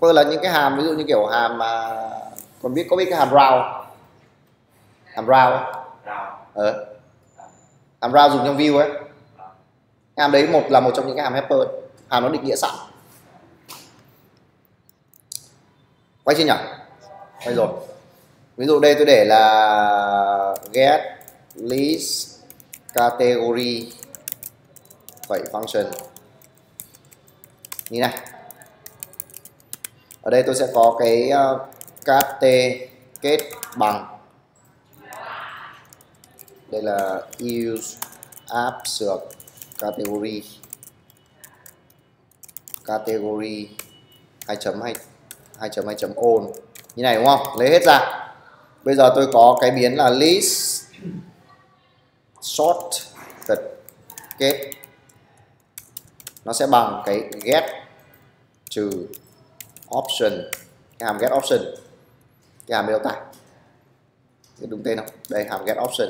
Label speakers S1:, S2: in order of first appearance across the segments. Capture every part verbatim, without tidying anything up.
S1: Upper là những cái hàm ví dụ như kiểu hàm mà còn biết có biết cái hàm round, hàm round ờ. hàm round dùng trong view ấy, hàm đấy một là một trong những cái hàm helper, hàm nó định nghĩa sẵn. Quay chưa nhỉ? Quay rồi. Ví dụ đây tôi để là get list category phẩy function như này. Ở đây tôi sẽ có cái uh, cat kết bằng, đây là use app sược category category hai chấm hai hai chấm hai chấm on như này đúng không? Lấy hết ra. Bây giờ tôi có cái biến là list sort thật kết, nó sẽ bằng cái get trừ option, cái hàm get option, cái hàm miêu tả, cái đúng tên không? Đây hàm get option.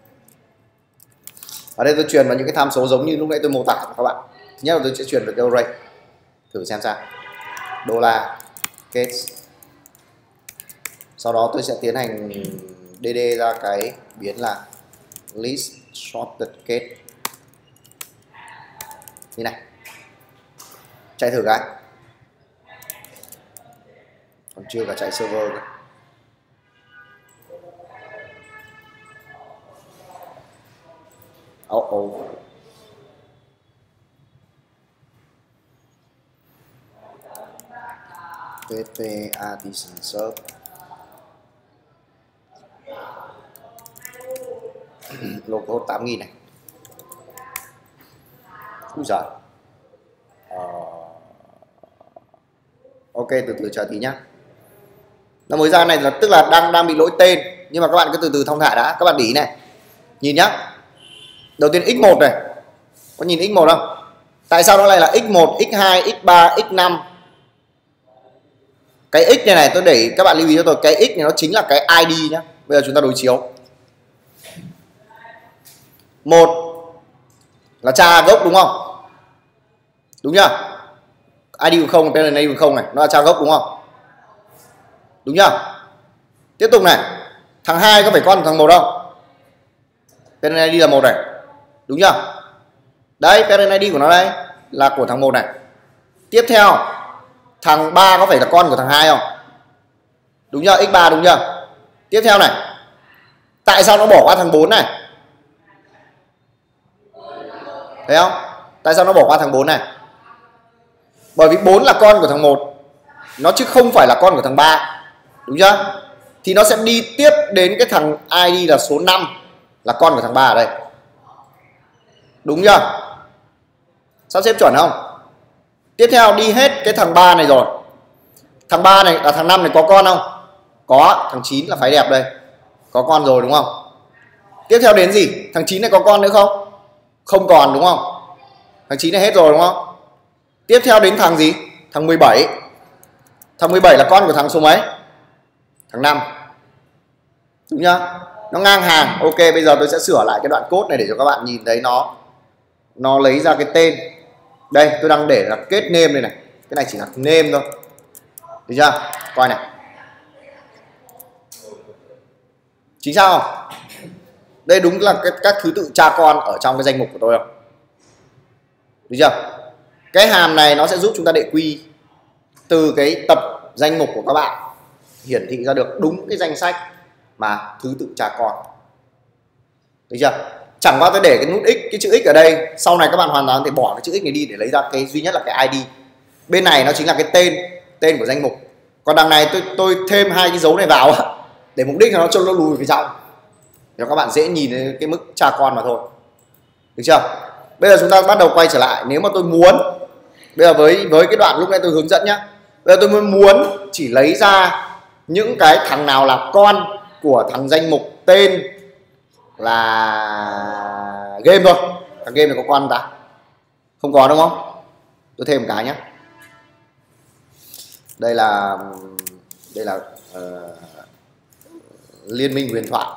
S1: Ở đây tôi truyền vào những cái tham số giống như lúc nãy tôi mô tả cho các bạn. Thứ nhất là tôi sẽ truyền về cái array, thử xem sao. Đô la kết. Sau đó tôi sẽ tiến hành dd ra cái biến là list sorted kết như này. Chạy thử cái. Còn chưa cả chạy server cơ. Oh oh. pp artisan serve. Logo tám nghìn này. Úi giời. Ờ... Ok, từ từ chờ tí nhá. Nó mới ra này là tức là đang đang bị lỗi tên, nhưng mà các bạn cứ từ từ thong thả đã. Các bạn để ý này, nhìn nhá. Đầu tiên x một này, có nhìn x một không? Tại sao nó lại là x một, x hai, x ba, x năm? Cái x này này tôi để các bạn lưu ý cho tôi, cái x này nó chính là cái i đê nhá. Bây giờ chúng ta đối chiếu. Một là cha gốc đúng không? Đúng nhá. i đê của không, parent i đê của không này, nó là cha gốc đúng không? Đúng nhá. Tiếp tục này, thằng hai có phải con của thằng một không? Parent i đê là một này. Đúng nhá. Đấy, parent i đê của nó đây là của thằng một này. Tiếp theo, thằng ba có phải là con của thằng hai không? Đúng nhá, x ba đúng nhá. Tiếp theo này, tại sao nó bỏ qua thằng bốn này? Thấy không? Tại sao nó bỏ qua thằng bốn này? Bởi vì bốn là con của thằng một, nó chứ không phải là con của thằng ba. Đúng chưa? Thì nó sẽ đi tiếp đến cái thằng i đê là số năm, là con của thằng ba ở đây. Đúng chưa? Sắp xếp chuẩn không? Tiếp theo đi hết cái thằng ba này rồi. Thằng ba này là thằng năm này có con không? Có, thằng chín là phái đẹp đây. Có con rồi đúng không? Tiếp theo đến gì? Thằng chín này có con nữa không? Không còn đúng không? Thằng chín này hết rồi đúng không? Tiếp theo đến thằng gì? Thằng mười bảy. Thằng mười bảy là con của thằng số mấy? Thằng năm. Đúng nhá? Nó ngang hàng. Ok, bây giờ tôi sẽ sửa lại cái đoạn code này để cho các bạn nhìn thấy nó nó lấy ra cái tên. Đây, tôi đang để là kết name đây này. Cái này chỉ là name thôi. Được chưa? Coi này. Chính xác không? Đây đúng là cái, các thứ tự cha con ở trong cái danh mục của tôi không? Được chưa? Cái hàm này nó sẽ giúp chúng ta đệ quy từ cái tập danh mục của các bạn hiển thị ra được đúng cái danh sách mà thứ tự cha con. Được chưa? Chẳng qua tôi để cái nút x, cái chữ x ở đây, sau này các bạn hoàn toàn có thể bỏ cái chữ x này đi để lấy ra cái duy nhất là cái i đê. Bên này nó chính là cái tên, tên của danh mục. Còn đằng này tôi tôi thêm hai cái dấu này vào để mục đích là nó cho nó lùi phía trong, để cho các bạn dễ nhìn cái mức cha con mà thôi. Được chưa? Bây giờ chúng ta bắt đầu quay trở lại. Nếu mà tôi muốn, bây giờ với với cái đoạn lúc nãy tôi hướng dẫn nhá, bây giờ tôi mới muốn chỉ lấy ra những cái thằng nào là con của thằng danh mục tên là game thôi. Thằng game này có con ta? Không có đúng không? Tôi thêm một cái nhé. Đây là đây là uh, liên minh huyền thoại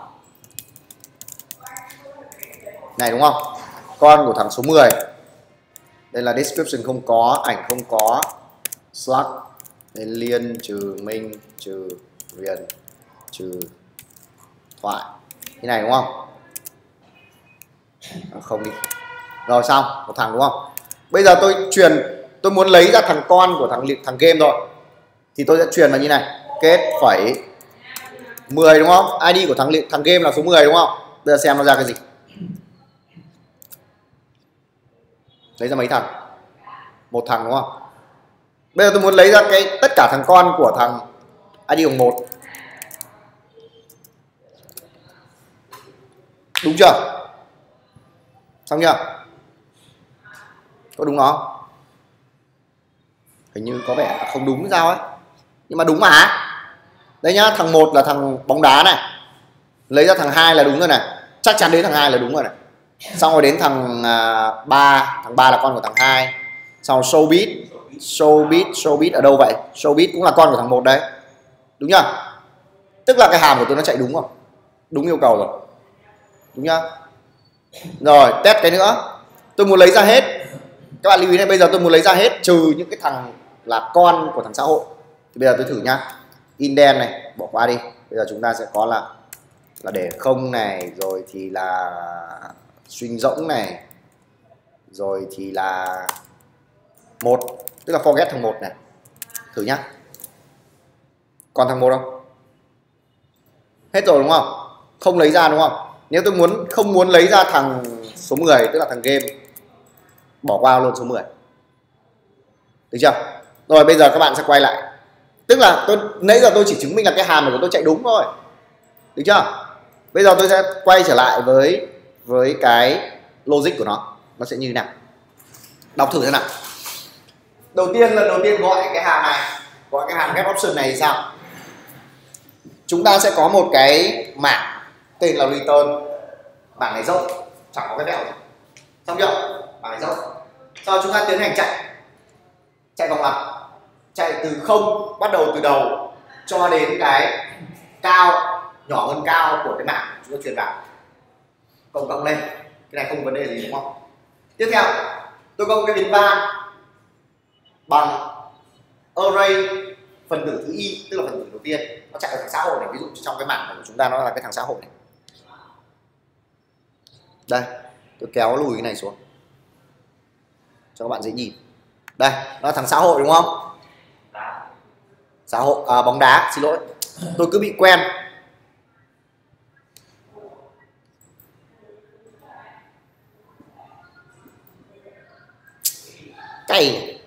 S1: này đúng không? Con của thằng số mười. Đây là description không có, ảnh không có, slug Nên Liên trừ Minh trừ Huyền trừ Thoại như này đúng không? À, không đi. Rồi xong, một thằng đúng không? Bây giờ tôi truyền, tôi muốn lấy ra thằng con của thằng thằng game rồi, thì tôi sẽ truyền vào như này, kết phẩy mười đúng không? i đê của thằng thằng game là số mười đúng không? Bây giờ xem nó ra cái gì. Lấy ra mấy thằng? Một thằng đúng không? Bây giờ tôi muốn lấy ra cái tất cả thằng con của thằng i đê bằng một. Đúng chưa? Xong chưa? Có đúng không? Hình như có vẻ không đúng sao ấy. Nhưng mà đúng mà. Đây nhá, thằng một là thằng bóng đá này. Lấy ra thằng hai là đúng rồi này. Chắc chắn đến thằng hai là đúng rồi này. Xong rồi đến thằng uh, ba, thằng ba là con của thằng hai. Xong rồi showbiz, showbiz, showbiz ở đâu vậy? Showbiz cũng là con của thằng một đấy. Đúng chưa? Tức là cái hàm của tôi nó chạy đúng không? Đúng yêu cầu rồi. Đúng nhá. Rồi, test cái nữa. Tôi muốn lấy ra hết. Các bạn lưu ý này, bây giờ tôi muốn lấy ra hết trừ những cái thằng là con của thằng xã hội. Thì bây giờ tôi thử nhá. Indent này, bỏ qua đi. Bây giờ chúng ta sẽ có là là để không này, rồi thì là string rỗng này, rồi thì là một, tức là forget thằng một này. Thử nhá. Còn thằng một không? Hết rồi đúng không? Không lấy ra đúng không? Nếu tôi muốn không muốn lấy ra thằng số mười, tức là thằng game, bỏ qua luôn số mười. Được chưa? Rồi bây giờ các bạn sẽ quay lại. Tức là tôi nãy giờ tôi chỉ chứng minh là cái hàm này của tôi chạy đúng thôi. Được chưa? Bây giờ tôi sẽ quay trở lại với với cái logic của nó. Nó sẽ như thế nào? Đọc thử thế nào. Đầu tiên là đầu tiên gọi cái hàm này, gọi cái hàm get option này thì sao? Chúng ta sẽ có một cái mảng tên là return. Bảng này rộng, chẳng có cái vẹo gì. Xong chưa? Bảng này rộng. Sau chúng ta tiến hành chạy. Chạy vòng lặp. Chạy từ không, bắt đầu từ đầu cho đến cái cao, nhỏ hơn cao của cái mảng chúng ta truyền vào. Cộng cộng lên. Cái này không vấn đề gì đúng không? Tiếp theo, tôi có một cái biến van bằng array phần tử thứ y, tức là phần tử đầu tiên. Nó chạy ở thằng xã hội này, ví dụ trong cái mảng của chúng ta nó là cái thằng xã hội này. Đây, tôi kéo lùi cái này xuống cho các bạn dễ nhìn. Đây, nó là thằng xã hội đúng không? Xã hội, à, bóng đá, xin lỗi. Tôi cứ bị quen. Cay.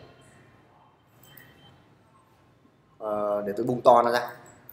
S1: À, để tôi bung to nó ra.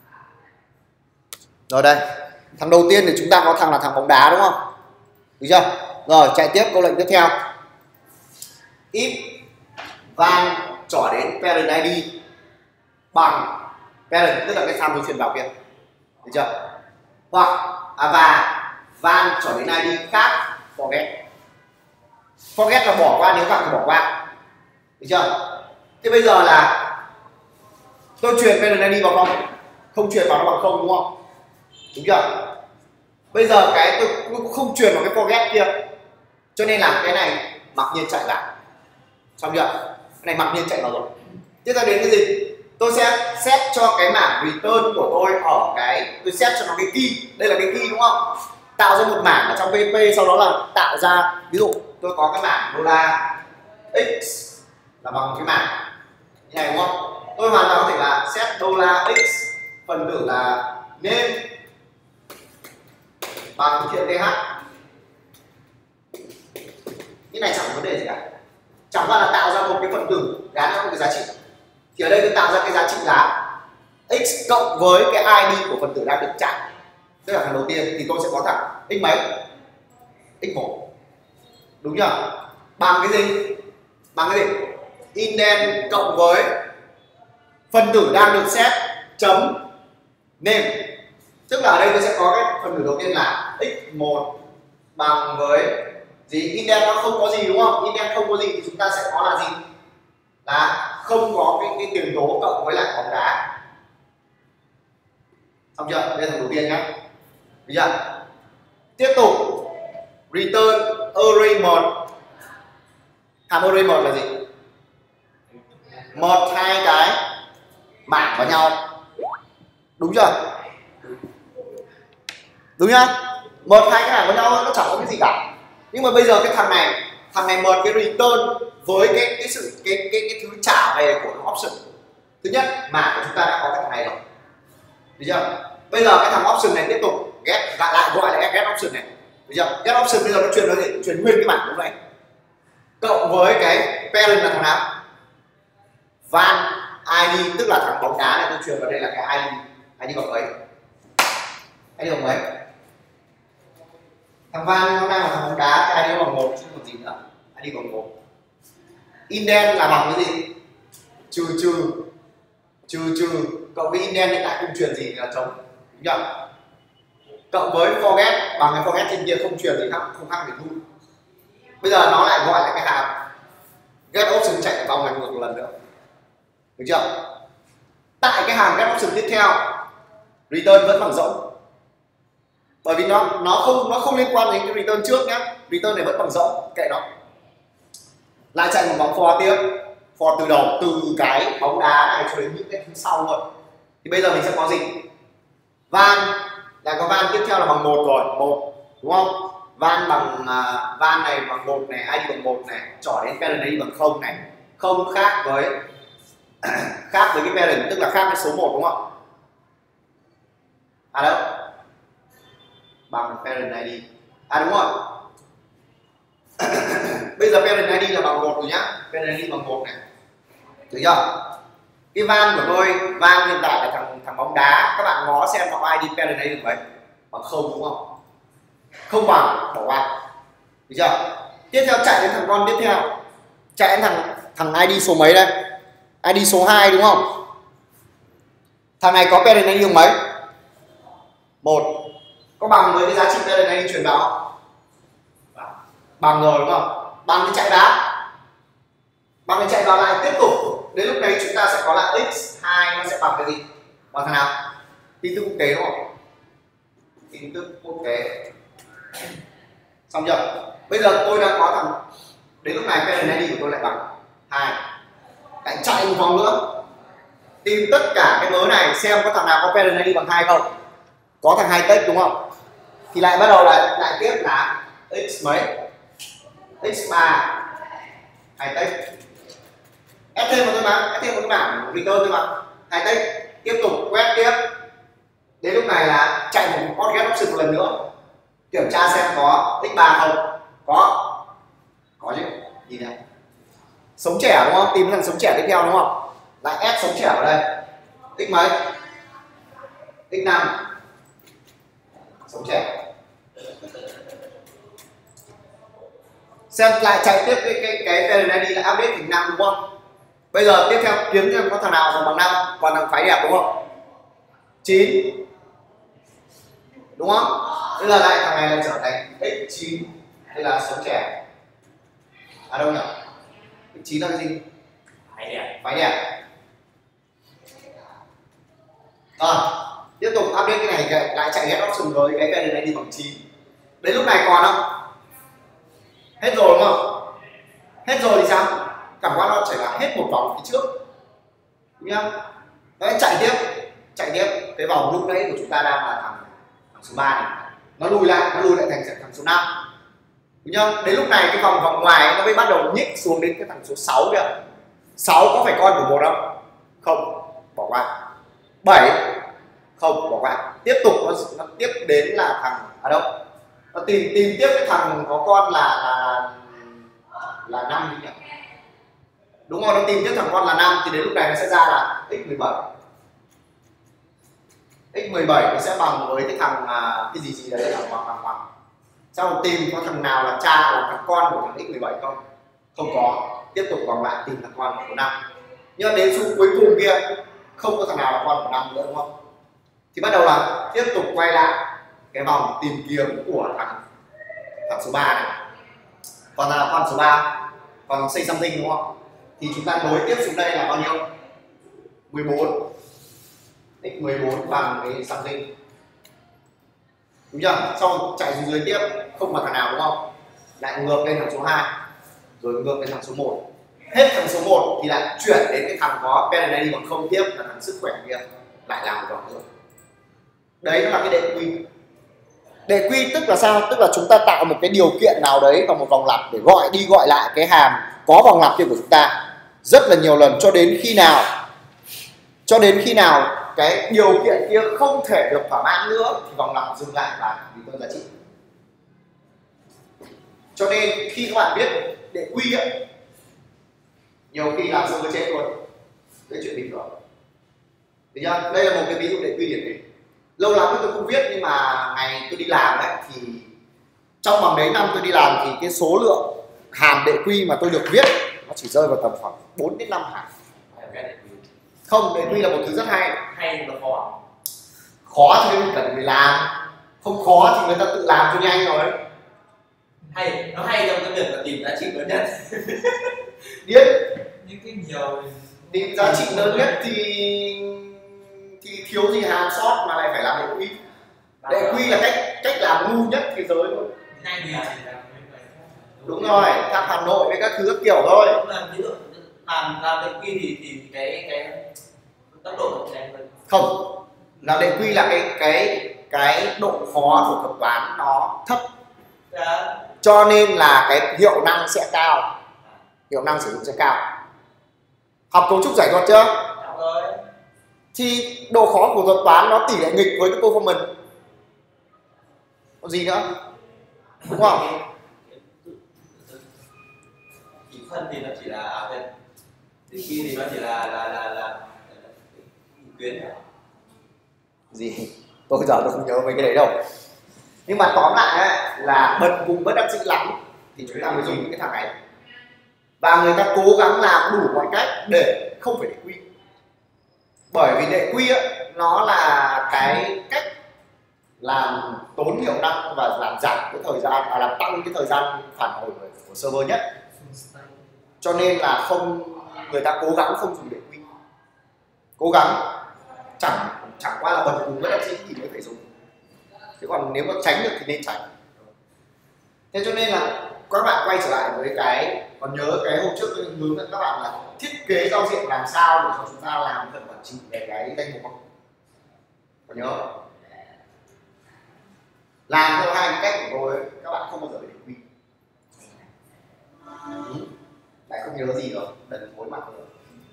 S1: Rồi đây, thằng đầu tiên thì chúng ta có thằng là thằng bóng đá đúng không? Được chưa? Rồi chạy tiếp câu lệnh tiếp theo. If van trỏ đến parent i đê bằng parent, tức là cái tham tôi truyền vào kia. Được chưa? Hoặc à, và van trỏ đến i đê khác forget. Forget là bỏ qua, nếu bạn thì bỏ qua. Được chưa? Thế bây giờ là tôi truyền parent i đê vào không? Không truyền vào nó bằng không đúng không? Đúng chưa? Bây giờ cái tôi cũng không truyền vào cái forget kia, cho nên là cái này mặc nhiên chạy vào. Xong chưa? Cái này mặc nhiên chạy vào rồi. Tiếp theo đến cái gì? Tôi sẽ set cho cái mảng return của tôi ở cái, tôi set cho nó cái key. Đây là cái key đúng không? Tạo ra một mảng ở trong pê pê, sau đó là tạo ra, ví dụ tôi có cái mảng đô la x là bằng cái mảng như này đúng không? Tôi hoàn toàn có thể là set đô la x phần tử là name bằng thực hiện th. Cái này chẳng có vấn đề gì cả. Chẳng qua là tạo ra một cái phần tử gắn cho một cái giá trị. Thì ở đây tôi tạo ra cái giá trị là x cộng với cái i đê của phần tử đang được chạy. Tức là thằng đầu tiên thì tôi sẽ có thằng x mấy? x một. Đúng chưa? Bằng cái gì? Bằng cái gì? Indent cộng với phần tử đang được set chấm name. Tức là ở đây tôi sẽ có cái phần tử đầu tiên là x một bằng với gì? Indent nó không có gì đúng không? Indent không có gì thì chúng ta sẽ có là gì? Là không có cái, cái tiền tố cộng với lại bóng đá. Xong chưa? Đây là thằng đầu tiên nhá. Được chưa? Tiếp tục return array một. Hàm array một là gì? Một hai cái mảng vào nhau. Đúng chưa? Đúng nhá. Một hai cái mảng vào nhau nó chẳng có cái gì cả. Nhưng mà bây giờ cái thằng này, thằng này mời cái return với cái cái sự cái cái cái thứ trả về của option. Thứ nhất, mảng của chúng ta đã có cái thằng này rồi. Được chưa? Bây giờ cái thằng option này tiếp tục get lại lại gọi là get option này. Được chưa? Get option bây giờ nó truyền nó gì? Truyền nguyên cái mảng lúc này. Cộng với cái parent là thằng nào? Van i đê, tức là thằng bóng đá này tôi truyền vào đây là cái i đê. i đê bằng mấy? i đê bằng mấy? Thằng Van nó đang là thằng bóng đá, cái i đê bằng một chứ còn gì nữa. i đê bằng một. Indent là bằng cái gì? Trừ trừ trừ trừ cộng với indent hiện tại không truyền gì là trống. Đúng chưa? Cộng với forget bằng cái forget trên kia không truyền gì khác, không khác biệt thu. Bây giờ nó lại gọi là cái hàm get option chạy vòng ngược một lần nữa. Được chưa? Tại cái hàm get option tiếp theo return vẫn bằng rỗng. Bởi vì nó nó không nó không liên quan đến cái return trước nhá. Return này vẫn bằng rỗng, kệ nó. Lại chạy một vòng for tiếp. For từ đầu, từ cái bóng đá này cho đến những cái thứ sau luôn. Thì bây giờ mình sẽ có gì? Van là có van tiếp theo là bằng một rồi, một đúng không? Van bằng uh, van này bằng một này, i đê bằng một này, trỏ đến parent i đê bằng không này. Không khác với khác với cái parent, tức là khác với số một đúng không? À đâu? Bằng parent i đê. À đúng rồi. Bây giờ parent i đê là bằng một rồi nhá. Parent i đê bằng một này. Được chưa? Cái van của tôi, van hiện tại là thằng thằng bóng đá, các bạn ngó xem nó i đê parent i đê được mấy? Bằng không đúng không? Không bằng, bỏ qua. Được chưa? Tiếp theo chạy đến thằng con tiếp theo. Chạy đến thằng thằng i đê số mấy đây? i đê số hai đúng không? Thằng này có parent i đê bằng mấy? một. Có bằng với cái giá trị parent i đê truyền vào không? Bằng rồi đúng không? Bằng cái chạy vào. Bằng cái chạy vào lại tiếp tục. Đến lúc đấy chúng ta sẽ có là x hai nó sẽ bằng cái gì? Bằng thằng nào? Tin tức quốc tế đúng không? Tin tức quốc tế. Xong chưa? Bây giờ tôi đang có thằng, đến lúc này parent i đê của tôi lại bằng hai. Lại chạy một vòng nữa. Tìm tất cả cái mớ này xem có thằng nào có parent i đê bằng hai không? Có thằng hai text đúng không? Thì lại bắt đầu lại lại tiếp là x mấy? x ba hai text. Ép thêm một thôi mà, ép thêm một cái bảng return thôi mà. Hai text, tiếp tục quét tiếp. Đến lúc này là chạy một con get option một lần nữa. Kiểm tra xem có x ba không? Có. Có chứ. Nhìn này. Sống trẻ đúng không? Tìm thằng sống trẻ tiếp theo đúng không? Lại ép sống trẻ vào đây. X mấy? x năm. Sống trẻ. Xem lại chạy tiếp cái cái cái parent i đê là update thành năm đúng không? Bây giờ tiếp theo kiếm xem có thằng nào bằng năm, còn thằng phái đẹp đúng không? chín. Đúng không? Bây giờ lại thằng này lại trở thành x chín. Đây là sống trẻ. À đâu nhỉ? x chín là cái gì? Phái đẹp. Phái đẹp. Rồi, tiếp tục update cái này lại chạy get option với cái parent i đê bằng chín. Đến lúc này còn không? Hết rồi đúng không? Hết rồi thì sao? Cảm quan nó chảy là hết một vòng phía trước. Đúng nhá? Đấy, chạy tiếp. Chạy tiếp. Cái vòng lúc đấy của chúng ta đang là thằng, thằng số ba này. Nó lùi lại, nó lùi lại thành thằng số năm. Đúng nhá? Đến lúc này cái vòng vòng ngoài nó mới bắt đầu nhích xuống đến cái thằng số sáu kìa. sáu có phải con của một không? Không, bỏ qua. bảy không, bỏ qua. Tiếp tục nó, nó tiếp đến là thằng à đâu? Nó tìm tìm tiếp cái thằng có con là là là năm đi nhỉ? Đúng rồi, nó tìm tiếp thằng con là năm thì đến lúc này nó sẽ ra là x mười bảy. x mười bảy nó sẽ bằng với cái thằng à, cái gì gì đấy là bằng bằng bằng. Sau đó tìm có thằng nào là cha là thằng con của thằng x mười bảy không? Không có. Tiếp tục vòng lại tìm thằng con của năm. Nhưng đến số cuối cùng kia không có thằng nào là con của năm nữa đúng không? Thì bắt đầu là tiếp tục quay lại cái vòng tìm kiếm của thằng thằng số ba này. Còn là con số ba, còn say something đúng không? Thì chúng ta nối tiếp xuống đây là bao nhiêu? mười bốn. x mười bốn bằng cái something. Đúng chưa? Xong chạy xuống dưới tiếp không có thằng nào đúng không? Lại ngược lên thằng số hai, rồi ngược lên thằng số một. hết thằng số một thì lại chuyển đến cái thằng có pen này đi bằng không tiếp là thằng sức khỏe kia lại làm một vòng nữa. Đấy nó là cái đệ quy. Đệ quy tức là sao? Tức là chúng ta tạo một cái điều kiện nào đấy vào một vòng lặp để gọi đi gọi lại cái hàm có vòng lặp kia của chúng ta rất là nhiều lần cho đến khi nào cho đến khi nào cái điều kiện kia không thể được thỏa mãn nữa thì vòng lặp dừng lại và return giá trị. Cho nên khi các bạn biết đệ quy ấy, nhiều khi làm xong cái chết luôn, cái chuyện bình thường. Được chưa? Đây là một cái ví dụ đệ quy điển hình. Lâu lắm tôi không viết nhưng mà ngày tôi đi làm đấy thì trong vòng đấy năm tôi đi làm thì cái số lượng hàm đệ quy mà tôi được viết nó chỉ rơi vào tầm khoảng bốn đến năm hàm. Không, đệ quy là một thứ rất hay.
S2: Hay là khó?
S1: Khó thì mình cần người làm, không khó thì người ta tự làm cho nhanh rồi.
S2: Hay, nó hay trong cái việc là tìm giá trị lớn nhất.
S1: Biết
S2: những cái nhiều
S1: tìm giá trị lớn nhất thì thì thiếu gì hàm sót mà lại phải làm đệ quy. Đệ quy là cách cách làm ngu nhất thế giới luôn. Đúng rồi, tháp Hà Nội với các thứ các kiểu thôi.
S2: Ví dụ làm làm đệ quy thì thì cái cái tốc độ của chạy hơn.
S1: Không, làm đệ quy là cái cái cái độ khó của thuật toán nó thấp.
S2: Dạ.
S1: Cho nên là cái hiệu năng sẽ cao, hiệu năng sử dụng sẽ cao. Học cấu trúc giải thuật chưa?
S2: Học rồi.
S1: Thì độ khó của thuật toán nó tỷ lệ nghịch với cái performance. Có gì nữa? Đúng không?
S2: Chỉ phân thì nó chỉ là áp lực. Thì khi thì nó chỉ là là là là tuyến.
S1: Gì? Tôi giờ tôi không nhớ mấy cái đấy đâu. Nhưng mà tóm lại ấy, là bần cùng bất đắc dĩ lắm thì chúng ta mới dùng những cái thằng này. Và người ta cố gắng làm đủ mọi cách để không phải đệ quy. Bởi vì đệ quy ấy, nó là cái cách làm tốn hiệu năng và làm giảm cái thời gian, à, làm tăng cái thời gian phản hồi của server nhất. Cho nên là không, người ta cố gắng không dùng đệ quy. Cố gắng chẳng chẳng qua là bần cùng bất đắc dĩ thì mới phải dùng. Chứ còn nếu mà tránh được thì nên tránh. Thế cho nên là các bạn quay trở lại với cái, còn nhớ cái hôm trước tôi hướng dẫn các bạn là thiết kế giao diện làm sao để cho chúng ta làm phần quản trị về cái danh mục không? Còn nhớ làm theo hai cái cách của tôi các bạn không bao giờ phải định quy. Lại không nhớ gì rồi, đần thối mặt rồi.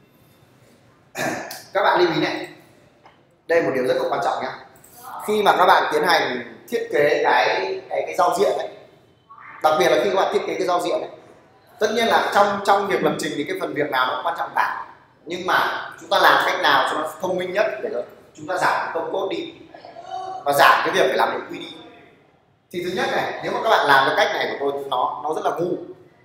S1: Các bạn lưu ý này, đây là một điều rất là quan trọng nhé. Khi mà các bạn tiến hành thiết kế cái cái cái giao diện ấy, đặc biệt là khi các bạn thiết kế cái giao diện ấy, tất nhiên là trong trong việc lập trình thì cái phần việc nào nó cũng quan trọng cả, nhưng mà chúng ta làm cách nào cho nó thông minh nhất để chúng ta giảm cái công code đi và giảm cái việc phải làm định quy đi. Thì thứ nhất này, nếu mà các bạn làm cái cách này của tôi nó nó rất là ngu.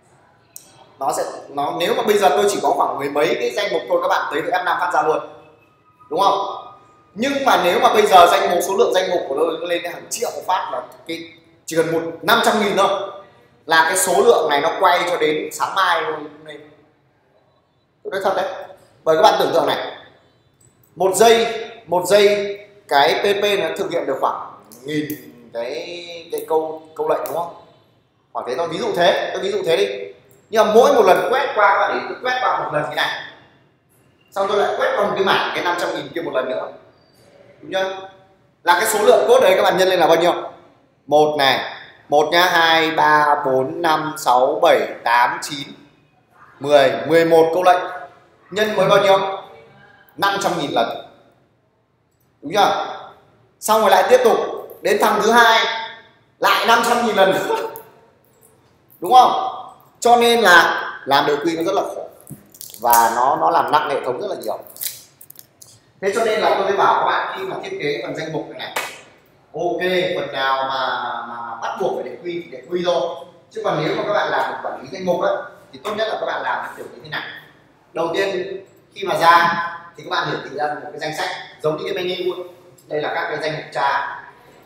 S1: Nó sẽ nó nếu mà bây giờ tôi chỉ có khoảng mười mấy cái danh mục thôi, các bạn thấy được F năm phát ra luôn, đúng không? Nhưng mà nếu mà bây giờ danh mục, số lượng danh mục của tôi lên đến hàng triệu phát là cái chỉ cần một năm trăm nghìn thôi là cái số lượng này nó quay cho đến sáng mai luôn lên. Tôi nói thật đấy. Bởi các bạn tưởng tượng này, một giây một giây cái pê pê nó thực hiện được khoảng nghìn cái cái câu câu lệnh, đúng không? Khoảng thế thôi, ví dụ thế, tôi ví dụ thế đi. Nhưng mà mỗi một lần quét qua các bạn để tôi quét qua một lần như này, xong tôi lại quét qua một cái mảng cái năm trăm nghìn kia một lần nữa, đúng chưa? Là cái số lượng code đấy các bạn nhân lên là bao nhiêu? Một này, một nhá, hai, ba, bốn, năm, sáu, bảy, tám, chín, mười, mười một câu lệnh nhân với bao nhiêu? năm trăm nghìn lần, đúng chưa? Xong rồi lại tiếp tục đến thằng thứ hai lại năm trăm nghìn lần nữa, đúng không? Cho nên là làm đệ quy nó rất là khổ và nó nó làm nặng hệ thống rất là nhiều. Thế cho nên là tôi mới bảo các bạn khi mà thiết kế phần danh mục này này, ok, phần nào mà, mà bắt buộc phải đệ quy thì đệ quy thôi. Chứ còn nếu mà các bạn làm một quản lý danh mục ấy, thì tốt nhất là các bạn làm kiểu như thế này. Đầu tiên khi mà ra thì các bạn hiển thị ra một cái danh sách giống như cái menu luôn. Đây là các cái danh mục tra,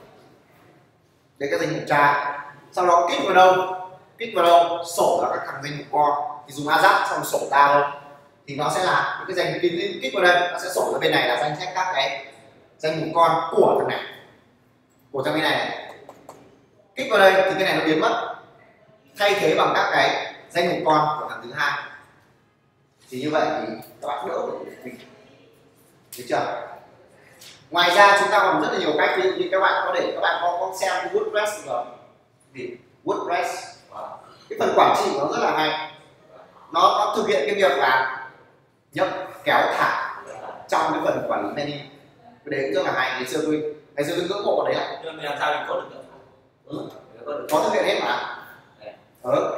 S1: đây các danh mục tra. Sau đó kích vào đâu? Kích vào đâu? Sổ ra các thằng danh mục con. Thì dùng Ajax xong sổ ra thôi. Thì nó sẽ là những cái danh mục, kích vào đây nó sẽ sổ ra bên này là danh sách các cái danh mục con của thằng này, của thằng bên này, này. Kích vào đây thì cái này nó biến mất, thay thế bằng các cái danh mục con của thằng thứ hai. Thì như vậy thì các bạn đỡ được mình, được chưa? Ngoài ra chúng ta còn rất là nhiều cách, ví dụ như các bạn có thể các bạn có, có xem WordPress rồi, thì WordPress cái phần quản trị nó rất là hay, nó, nó thực hiện cái việc là nhấp kéo thả trong cái phần quản lý menu, cái đấy cũng rất là hay. Ngày xưa tôi ngày xưa tôi ngưỡng mộ vào đấy là
S2: nhưng mà làm sao mình có được nữa?
S1: ừ. có thực hiện hết mà. Ừ.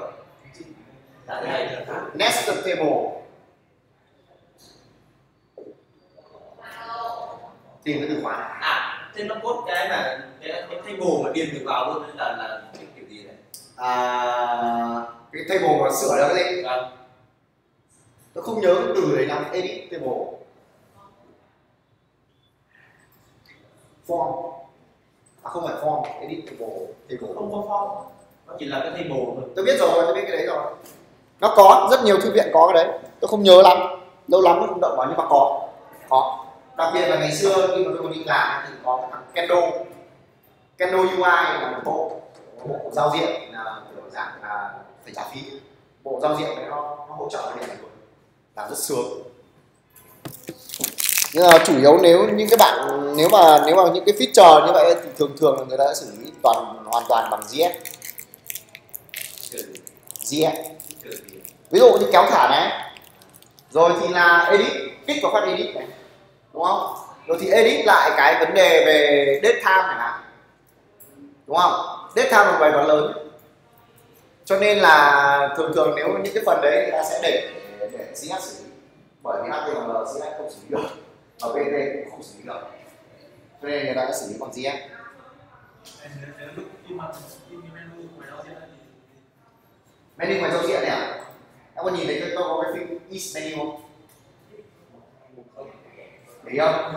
S1: Nested table, tìm cái từ khóa này.
S2: À, thế nó cốt cái mà cái cái table mà điền được vào luôn là là cái kiểu gì này?
S1: À, cái table mà sửa là cái gì?
S2: Vâng.
S1: Tôi không nhớ cái từ đấy là edit table. Form. À không phải form, edit table, table.
S2: Không có form. Nó chỉ là cái table thôi.
S1: Tôi biết rồi, tôi biết cái đấy rồi. Nó có rất nhiều thư viện có cái đấy. Tôi không nhớ lắm, lâu lắm tôi không động vào nhưng mà có. Có. Đặc biệt là ngày xưa khi mà tôi còn đi làm thì có cái thằng Kendo. Kendo u i là một bộ bộ giao diện là kiểu dạng là phải trả phí. Bộ giao diện đấy nó, nó hỗ trợ cái điểm này luôn, làm rất sướng. Nhưng mà chủ yếu nếu những cái bạn nếu mà nếu mà những cái feature như vậy thì thường thường là người ta sẽ xử lý toàn hoàn toàn bằng gi ét. gi ét. Ví dụ như kéo thả này, rồi thì là edit, kích vào phát edit này, đúng không? Rồi thì edit lại cái vấn đề về date time chẳng hạn, đúng không? Date time là một bài toán lớn, cho nên là thường thường nếu những cái phần đấy người ta sẽ để để, để gi ét xử lý, bởi vì hát tê em lờ gi ét không xử lý được, ở pê tê cũng không xử lý được, cho nên người ta sẽ xử lý bằng gi ét. Menu ngoài giao diện này à? Em có nhìn thấy tôi có cái phim is menu không? Thấy không?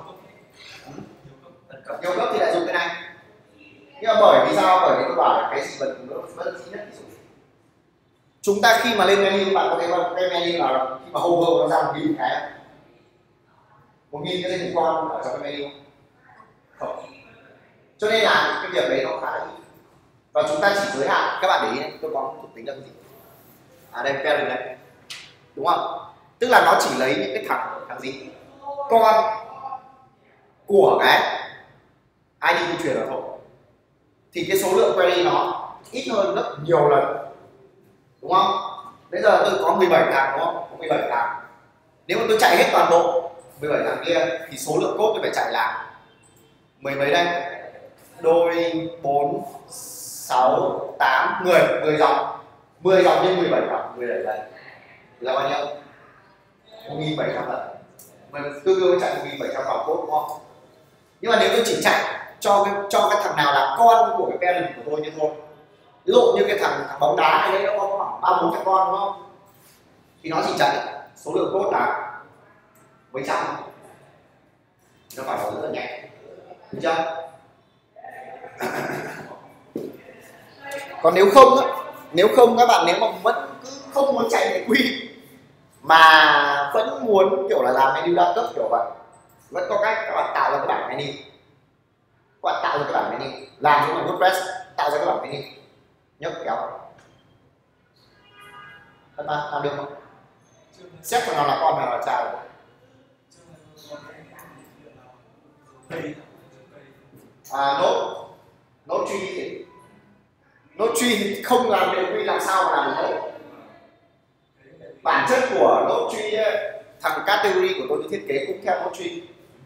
S1: Nhiều cấp thì lại dùng cái này. Nhưng mà bởi vì sao? Bởi vì tôi bảo là cái gì vẫn vẫn duy nhất thì dùng. Chúng ta khi mà lên menu bạn có thấy không? Cái menu là khi mà hover nó ra một nghìn cái, một nghìn cái danh mục con ở trong cái menu không? Cho nên là cái việc đấy nó khá là ít. Và chúng ta chỉ giới hạn, các bạn để ý này, tôi có thuộc tính là cái gì? À đây, parent này, đúng không? Tức là nó chỉ lấy những cái thằng thằng gì? Con của cái i đê di truyền là thôi. Thì cái số lượng query nó ít hơn rất nhiều lần, đúng không? Bây giờ tôi có mười bảy thằng, đúng không? Có mười bảy thằng. Nếu mà tôi chạy hết toàn bộ mười bảy thằng kia thì số lượng code tôi phải chạy là mười mấy đây, đôi bốn sáu tám mười, mười dòng, mười dòng nhân mười bảy dòng, mười bảy lần là bao nhiêu? một nghìn bảy trăm lần. Mình tương đương chạy một nghìn bảy trăm dòng code, đúng không? Nhưng mà nếu tôi chỉ chạy cho cái cho cái thằng nào là con của cái parent của tôi như thôi, ví dụ như cái thằng, thằng bóng đá này đấy nó có khoảng ba bốn cái con, đúng không? Thì nó chỉ chạy số lượng code là mấy trăm, nó phải rất là nhẹ, được chưa? Còn nếu không á, nếu không các bạn nếu mà vẫn cứ không muốn chạy nội quy mà vẫn muốn kiểu là làm menu đa cấp kiểu vậy, vẫn có cách các bạn tạo ra cái bảng menu, các bạn tạo ra cái bảng menu, làm như là WordPress tạo ra cái bảng menu, nhấp kéo, các bạn làm được không? Xét nào là con nào là trai rồi. À, nốt nốt truy thì nốt truy thì không làm nội quy làm sao mà làm được nốt. Bản chất của nốt truy ấy, thằng category của tôi đi thiết kế cũng theo nốt truy,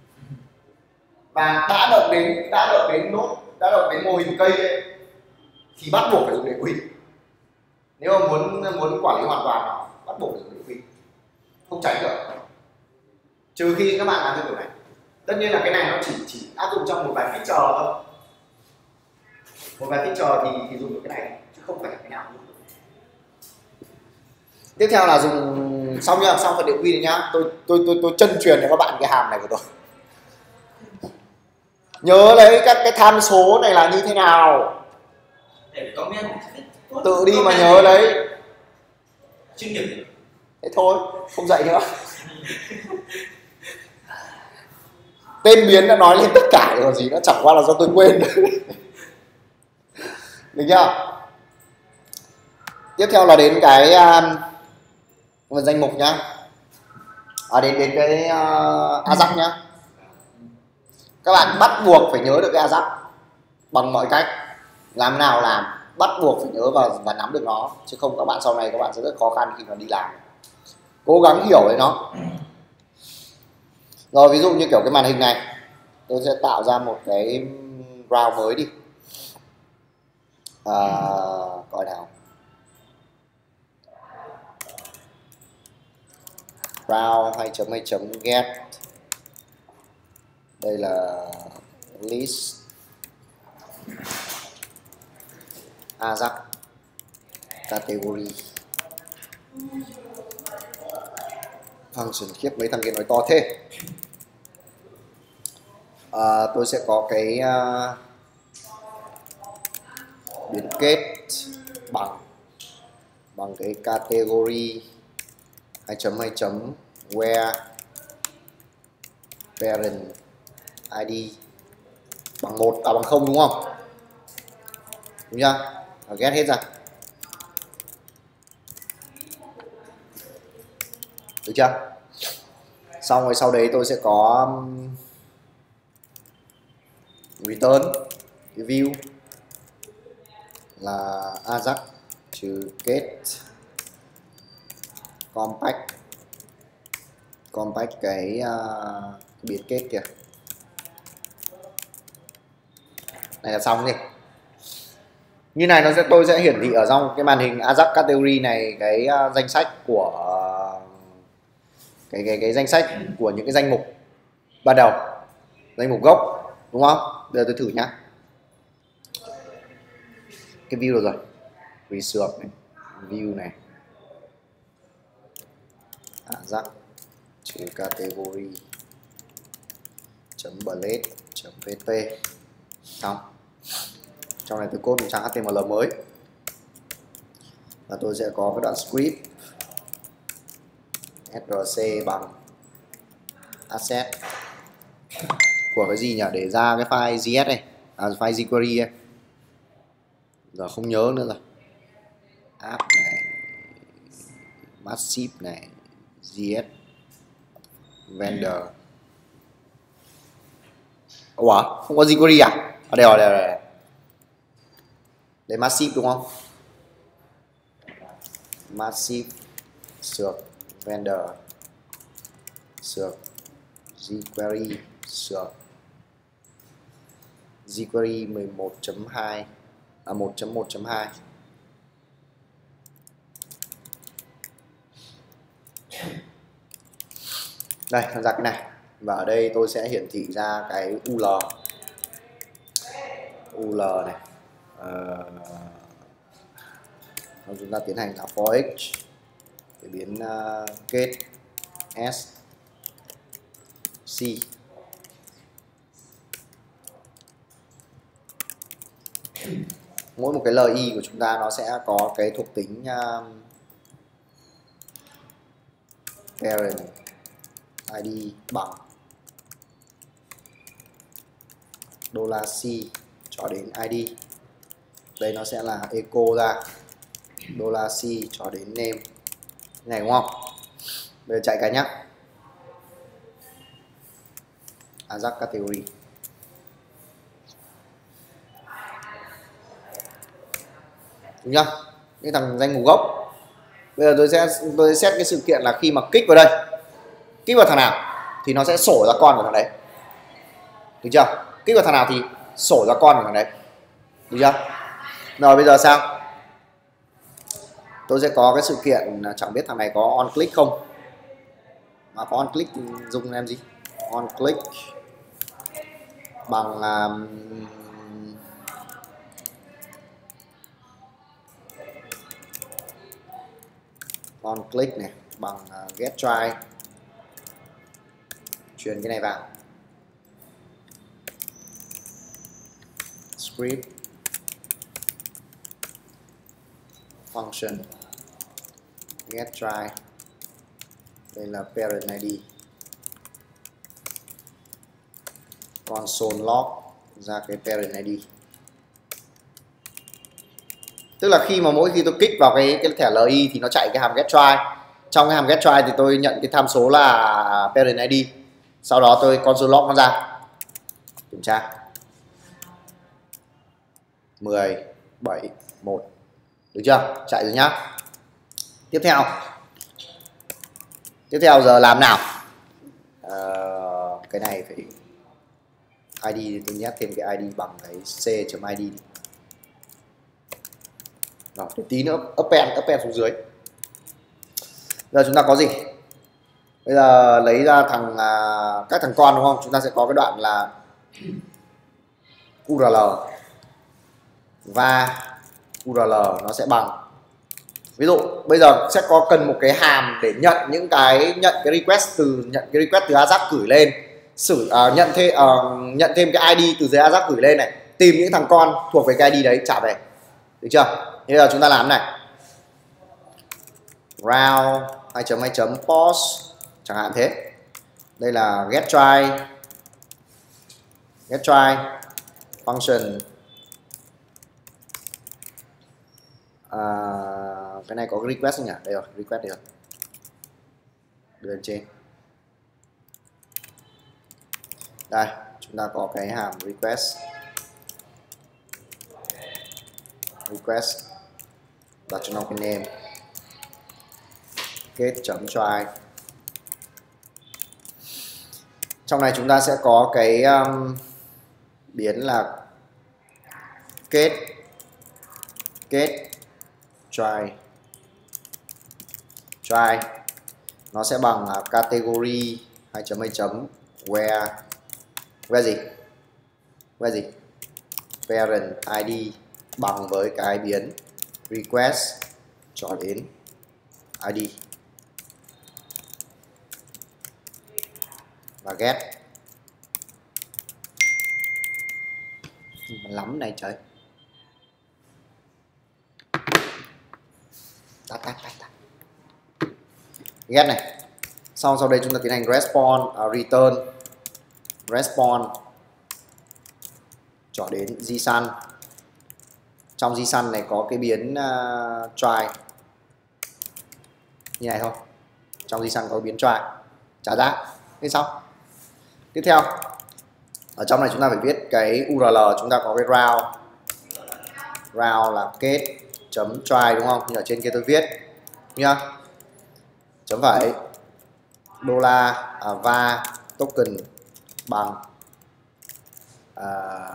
S1: và đã động đến đã động đến nốt đã động đến mô hình cây ấy, thì bắt buộc phải dùng nội quy. Nếu mà muốn muốn quản lý hoàn toàn nó bắt buộc phải dùng nội quy, không tránh được, trừ khi các bạn làm theo kiểu này. Tất nhiên là cái này nó chỉ chỉ áp dụng trong một vài feature thôi, một vài feature thì thì dùng được cái này chứ không phải cái nào cũng dùng được. Tiếp theo là dùng xong nhá, xong phần nội quy này nhá. Tôi tôi tôi tôi chân truyền cho các bạn cái hàm này của tôi. Nhớ lấy các cái tham số này là như thế nào.
S2: Để comment
S1: Tự đi mà nhớ lấy.
S2: Chuyên nghiệp.
S1: Thế thôi, không dạy nữa. Tên biến đã nói lên tất cả rồi còn gì nữa, chẳng qua là do tôi quên. Được chưa? Tiếp theo là đến cái um, danh mục nhá. À, đến đến cái uh, Ajax nhá. Các bạn bắt buộc phải nhớ được cái Ajax bằng mọi cách, làm nào làm bắt buộc phải nhớ và và nắm được nó, chứ không các bạn sau này các bạn sẽ rất khó khăn khi mà đi làm. Cố gắng hiểu về nó. Rồi ví dụ như kiểu cái màn hình này, tôi sẽ tạo ra một cái round mới đi. À, coi nào. Round hai chấm hai chấm get. Đây là list Ajax category function. Khiếp, mấy thằng kia nói to thế. À, tôi sẽ có cái uh, biến kết bằng bằng cái category hai chấm hai chấm where parent id bằng một, à bằng không đúng không? Đúng chưa? Ghét hết ra. Được chưa? Xong rồi sau đấy tôi sẽ có return cái view là Ajax trừ kết compact compact cái, uh, cái biến kết kìa. Này là xong đi. Như này nó sẽ tôi sẽ hiển thị ở trong cái màn hình Ajax category này cái uh, danh sách của uh, cái cái cái danh sách của những cái danh mục ban đầu, danh mục gốc, đúng không? Bây giờ tôi thử nhá. Cái view rồi, reserve này, view này, Ajax trừ category chấm blade chấm pt. Xong. Trong này tôi code một trang hát tê em lờ mới và tôi sẽ có cái đoạn script src bằng asset của cái gì nhỉ, để ra cái file js này, à, file jQuery này. Giờ không nhớ nữa rồi. App này, massive này, js vendor. Ủa, không có jQuery à? À đây rồi, đây rồi. Đây massive đúng không? Massive sược vendor sược jQuery sược jQuery mười một chấm hai à một chấm một chấm hai. Đây, tham gia cái này. Và ở đây tôi sẽ hiển thị ra cái u lờ u lờ này. Uh, chúng ta tiến hành là for each để biến uh, kết s c. Mỗi một cái li của chúng ta nó sẽ có cái thuộc tính uh, parent id bằng đô la C cho đến id. Đây nó sẽ là echo ra đô la C cho đến name này, đúng không? Bây giờ chạy cái nhá. Ajax category. Đúng chưa? Cái thằng danh mục gốc. Bây giờ tôi sẽ tôi sẽ set cái sự kiện là khi mà kích vào đây, kích vào thằng nào thì nó sẽ sổ ra con của thằng đấy. Được chưa? Kích vào thằng nào thì sổ ra con của thằng đấy. Được chưa? Rồi bây giờ sao? Tôi sẽ có cái sự kiện chẳng biết thằng này có on click không. Mà có on click thì dùng em gì? On click bằng um, on click này bằng uh, get try, truyền cái này vào script function get try, đây là parent id, console log ra cái parent id. Tức là khi mà mỗi khi tôi kích vào cái cái thẻ li thì nó chạy cái hàm get try, trong cái hàm get try thì tôi nhận cái tham số là parent i đê, sau đó tôi console log nó ra kiểm tra mười, bảy, một, được chưa? Chạy rồi nhá. Tiếp theo tiếp theo giờ làm nào? À, cái này phải i đê thì tôi nhét thêm cái i đê bằng cái c.id đi. Rồi, tí nữa append append xuống dưới. Giờ chúng ta có gì? Bây giờ lấy ra thằng à, các thằng con đúng không? Chúng ta sẽ có cái đoạn là u rờ lờ và u rờ lờ nó sẽ bằng, ví dụ bây giờ sẽ có cần một cái hàm để nhận những cái nhận cái request từ nhận cái request từ Ajax gửi lên, sử uh, nhận thêm uh, nhận thêm cái i đê từ dưới Ajax gửi lên này, tìm những thằng con thuộc về cái i đê đấy trả về, được chưa? Bây giờ chúng ta làm này, round hai chấm hai chấm post chẳng hạn thế. Đây là get try get try function. À, cái này có cái request không nhỉ? Đây rồi, request đây rồi. Đưa lên trên. Đây, chúng ta có cái hàm request. Request đặt cho nó cái name get.try. Trong này chúng ta sẽ có cái um, biến là get get try try nó sẽ bằng uh, category hai chấm hai chấm where where gì where gì parent i đê bằng với cái biến request cho đến i đê và get. Lắm này trời. Tắt tắt tắt tắt. Get này. Sau sau đây chúng ta tiến hành respond uh, return respond cho đến json. Trong json này có cái biến uh, try như này thôi. Trong json có biến try trả giá. Thế xong. Tiếp theo ở trong này chúng ta phải viết cái u rờ lờ, chúng ta có cái round round là kết chấm try đúng không? Như ở trên kia tôi viết nhá, chấm phẩy đô la à, va token bằng à,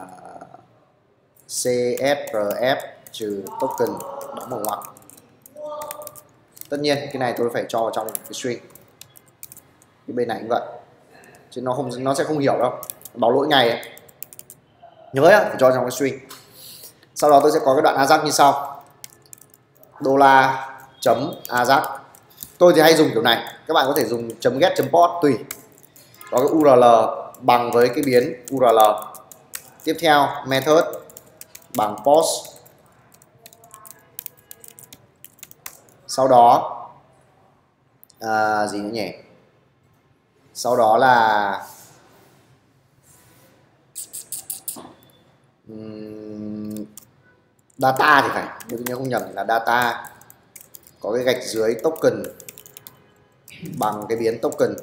S1: csrf trừ token đóng mở ngoặc. Tất nhiên cái này tôi phải cho vào trong cái string, cái bên này cũng vậy chứ nó không nó sẽ không hiểu đâu, báo lỗi ngày ấy. Nhớ nhá, phải cho trong cái string. Sau đó tôi sẽ có cái đoạn Ajax như sau, đô la chấm Ajax. Tôi thì hay dùng kiểu này, các bạn có thể dùng chấm get chấm post tùy. Có cái u rờ lờ bằng với cái biến u rờ lờ. Tiếp theo method bằng post. Sau đó à, gì nữa nhỉ? Sau đó là um, data thì phải, nếu tôi nhớ không nhầm là data. Có cái gạch dưới token bằng cái biến token.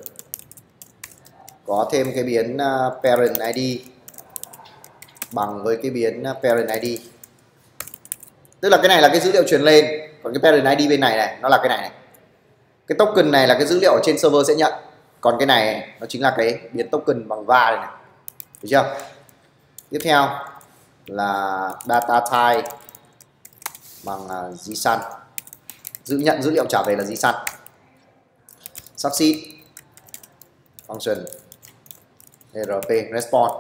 S1: Có thêm cái biến uh, parent i đê bằng với cái biến uh, parent i đê. Tức là cái này là cái dữ liệu truyền lên, còn cái parent i đê bên này này nó là cái này này. Cái token này là cái dữ liệu ở trên server sẽ nhận, còn cái này nó chính là cái biến token bằng va này, này. Được chưa? Tiếp theo là data type bằng uh, json, giữ nhận dữ liệu trả về là json. Succeed function rp response.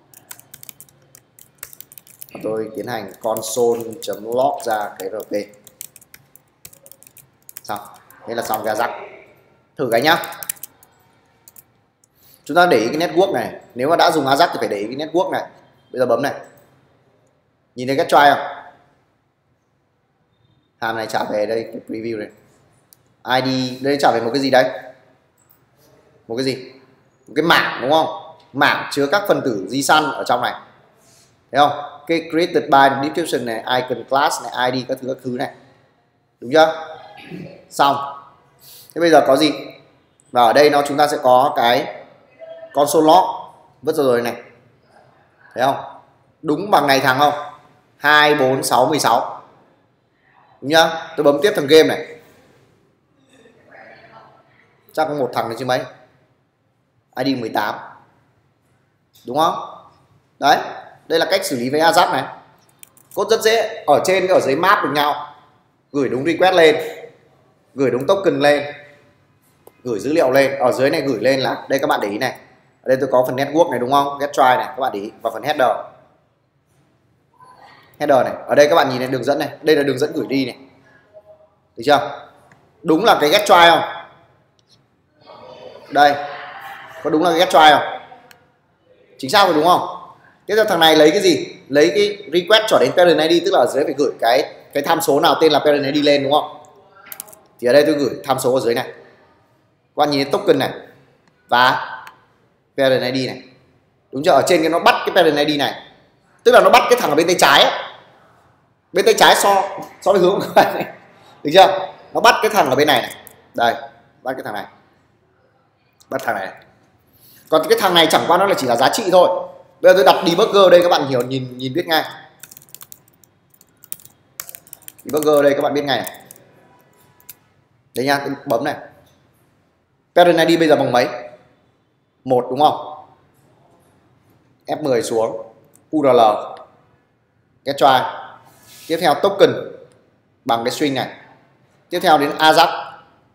S1: Tôi tiến hành console.log ra cái rp. Xong, thế là xong cái Ajax. Thử cái nhá. Chúng ta để ý cái network này, nếu mà đã dùng Ajax thì phải để ý cái network này. Bây giờ bấm này, nhìn thấy cái try không? Hàm này trả về đây, cái preview này, i đê đây trả về một cái gì đấy, một cái gì, một cái mảng đúng không? Mảng chứa các phần tử json ở trong này, thấy không? Cái created by description này, icon class này, i đê các thứ các thứ này, đúng chưa? Xong Thế bây giờ có gì? Và ở đây nó chúng ta sẽ có cái console log vứt ra rồi này. Thấy không? Đúng bằng này thằng không? hai, bốn, sáu, mười sáu. Đúng nhá? Tôi bấm tiếp thằng game này. Chắc có một thằng này chứ mấy. i đê mười tám. Đúng không? Đấy, đây là cách xử lý với Ajax này. Code rất dễ, ở trên ở dưới map được nhau. Gửi đúng request lên, gửi đúng token lên, gửi dữ liệu lên. Ở dưới này gửi lên là đây, các bạn để ý này. Ở đây tôi có phần network này đúng không? Get try này, các bạn để ý, và phần header. Header này, ở đây các bạn nhìn thấy đường dẫn này, đây là đường dẫn gửi đi này. Được chưa? Đúng là cái get try không? Đây. Có đúng là cái get try không? Chính xác rồi đúng không? Tiếp theo thằng này lấy cái gì? Lấy cái request cho đến parent i đê, tức là ở dưới phải gửi cái cái tham số nào tên là parent i đê lên đúng không? Thì ở đây tôi gửi tham số ở dưới này. Các bạn nhìn thấy token này và parent i đê này. Đúng chưa? Ở trên cái nó bắt cái parent i đê này. Tức là nó bắt cái thằng ở bên tay trái ấy. Bên tay trái so so với hướng của các bạn này. Được chưa? Nó bắt cái thằng ở bên này này. Đây, bắt cái thằng này. Bắt thằng này. Còn cái thằng này chẳng qua nó là chỉ là giá trị thôi. Bây giờ tôi đặt debugger đây, các bạn hiểu, nhìn nhìn biết ngay. Debugger đây các bạn biết ngay này. Đấy nha, tôi bấm này. Parent i đê bây giờ bằng mấy? một đúng không? ép mười xuống, u rờ lờ, get try. Tiếp theo token bằng cái string này. Tiếp theo đến Ajax.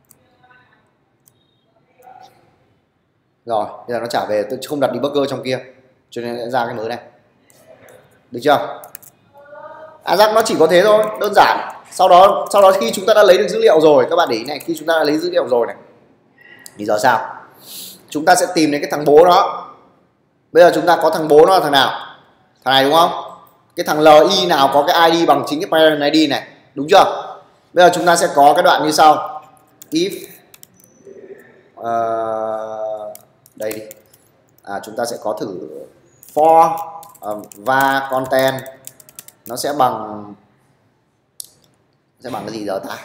S1: Rồi, bây giờ nó trả về, tôi không đặt debugger trong kia cho nên sẽ ra cái mới này. Được chưa? Ajax nó chỉ có thế thôi, đơn giản. Sau đó sau đó khi chúng ta đã lấy được dữ liệu rồi, các bạn để ý này, khi chúng ta đã lấy dữ liệu rồi này. Thì giờ sao? Chúng ta sẽ tìm đến cái thằng bố nó. Bây giờ chúng ta có thằng bố nó là thằng nào? Thằng này đúng không? Cái thằng lờ i nào có cái i đê bằng chính cái parent i đê này, đúng chưa? Bây giờ chúng ta sẽ có cái đoạn như sau. If uh, đây đi. À, chúng ta sẽ có thử for uh, và content nó sẽ bằng sẽ bằng cái gì giờ ta?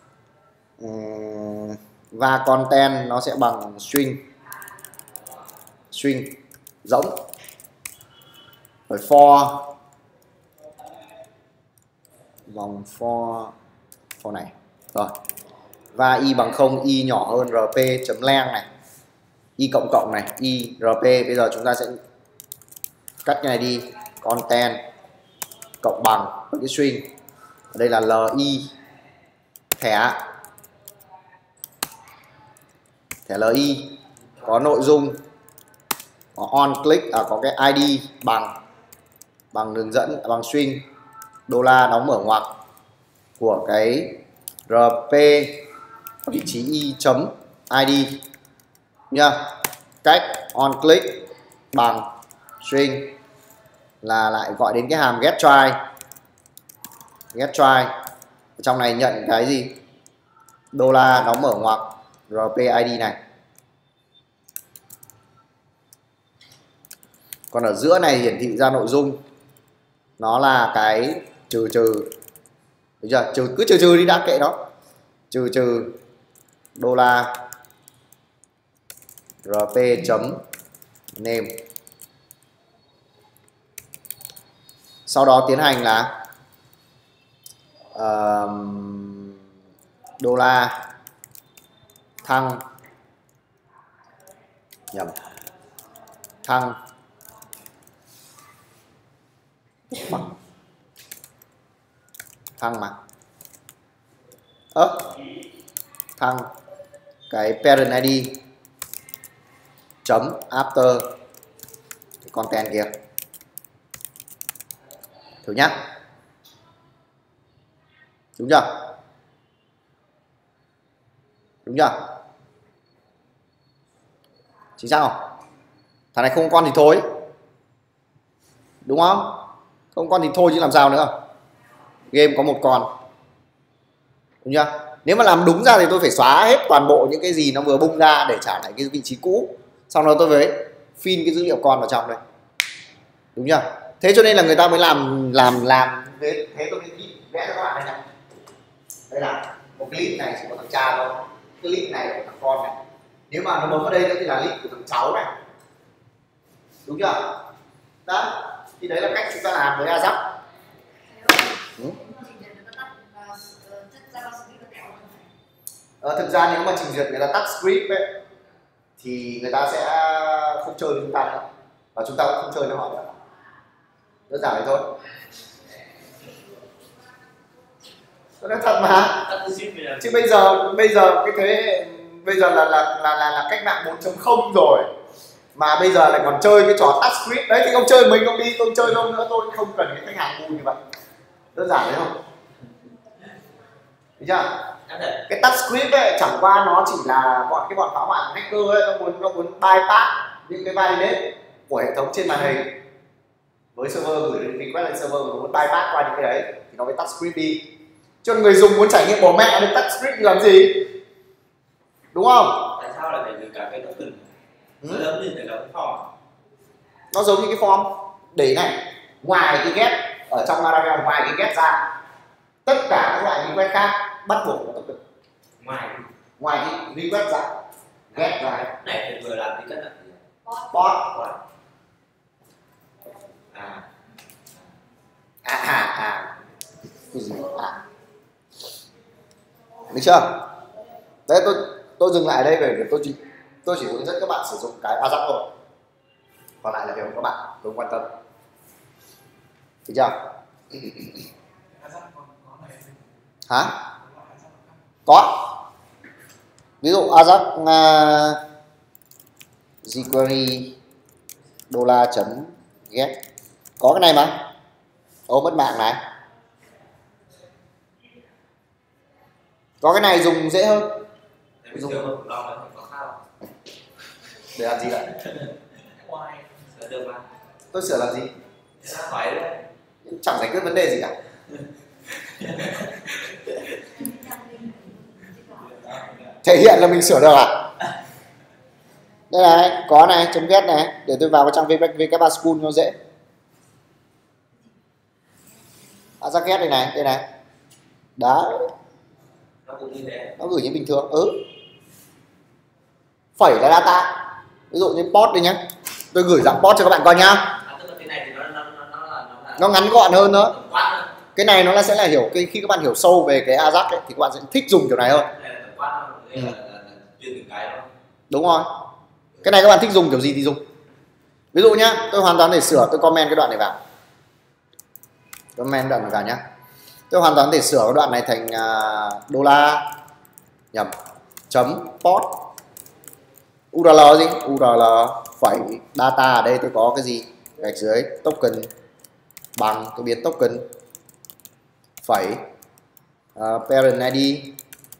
S1: Um, và content nó sẽ bằng string string rỗng. Rồi for vòng for for này. Rồi. Và y bằng không, y nhỏ hơn rp chấm length này. Y cộng cộng này, y rp. Bây giờ chúng ta sẽ cắt cái này đi, content cộng bằng cái string. Ở đây là li thẻ thẻ li có nội dung, có on click, à, có cái i đê bằng bằng đường dẫn bằng string đô la đóng mở ngoặc của cái rp vị trí y chấm id nha. Cách on click bằng string là lại gọi đến cái hàm get try. Get try trong này nhận cái gì? Đô la đóng mở ngoặc rp id này. Còn ở giữa này hiển thị ra nội dung nó là cái trừ trừ, được chưa? Trừ cứ trừ trừ đi đã, kệ nó. Trừ trừ đô la rp chấm name. Sau đó tiến hành là uh, đô la thăng nhầm thăng thăng mà ớ thăng cái parent i đê chấm after cái content kia, thử nhá. Đúng chưa? Đúng chưa? Chính xác không? Thằng này không có con thì thôi, đúng không? Không con thì thôi chứ làm sao nữa. Game có một con, đúng chưa? Nếu mà làm đúng ra thì tôi phải xóa hết toàn bộ những cái gì nó vừa bung ra để trả lại cái vị trí cũ, sau đó tôi mới pin cái dữ liệu con vào trong đây, đúng chưa? Thế cho nên là người ta mới làm làm làm thế, thế tôi mới vẽ cho các bạn đây này. Đây là một clip này chỉ có thằng cha thôi, cái link này của thằng con này. Nếu mà nó bấm vào đây nữa thì là link của thằng cháu này, đúng chưa? Đó, thì đấy là cách chúng ta làm với Ajax. Ừ. Ờ, thực ra nếu mà trình duyệt người ta tắt script ấy, thì người ta sẽ không chơi với chúng ta nữa, và chúng ta cũng không chơi với họ nữa. Đơn giản vậy thôi. Tôi nói thật mà. Chứ bây giờ bây giờ cái thế bây giờ là là là là, là cách mạng bốn chấm không rồi, mà bây giờ lại còn chơi cái trò tắt script đấy, thì ông chơi mình ông đi, tôi chơi ông nữa, tôi không cần cái khách hàng ngu như vậy. Đơn giản đấy không? Được chưa? Cái tắt script ấy chẳng qua nó chỉ là bọn cái bọn phá hoại hacker ấy, nó muốn nó muốn bypass những cái validate của hệ thống trên màn hình với server, gửi request lên server, nó muốn bypass qua những cái đấy thì nó mới tắt script đi. Cho người dùng muốn trải nghiệm bỏ mẹ nên tắt script làm gì, đúng không?
S2: Tại sao lại phải gửi cả cái token? Ừ? Nó giống như cái form.
S1: Nó giống như cái form. Để này, ngoài cái get ở trong Laravel, ngoài cái get ra, tất cả các loại request khác bắt buộc có token.
S2: Ngoài
S1: ngoài cái request ra, get ra.
S2: Này thì vừa làm cái cách là
S1: Post.
S2: À.
S1: À à à. Cái gì à? Được chưa? Đấy, tôi tôi dừng lại đây để tôi chỉ tôi chỉ hướng dẫn các bạn sử dụng cái Ajax thôi. Còn lại là việc của các bạn, tôi không quan tâm. Được chưa? Hả? Có. Ví dụ Ajax uh, jQuery dollar chấm get có cái này mà. Ô, mất mạng này. Có cái này dùng dễ hơn. Dùng để làm gì vậy? Tôi sửa làm gì? Chẳng giải quyết vấn đề gì cả. Thể hiện là mình sửa được à? Đây này, có này, chấm get này, để tôi vào cái trang vê ca ba School cho dễ. Ajax get đây này, đây này. Đó. Nó gửi như bình thường. Ừ. Phẩy là data. Ví dụ như post đây nhá. Tôi gửi dạng post cho các bạn coi nhá. Nó ngắn gọn hơn nữa. Cái này nó là sẽ là hiểu cái khi các bạn hiểu sâu về cái Ajax ấy, thì các bạn sẽ thích dùng kiểu này hơn. Ừ. Đúng rồi. Cái này các bạn thích dùng kiểu gì thì dùng. Ví dụ nhá, tôi hoàn toàn thể sửa, tôi comment cái đoạn này vào. Comment đoạn này vào nhá. Tôi hoàn toàn thể sửa cái đoạn này thành uh, đô la nhầm chấm post u rờ lờ gì u rờ lờ phẩy data. Ở đây tôi có cái gì gạch dưới token bằng, tôi biến token phẩy uh, parent i đê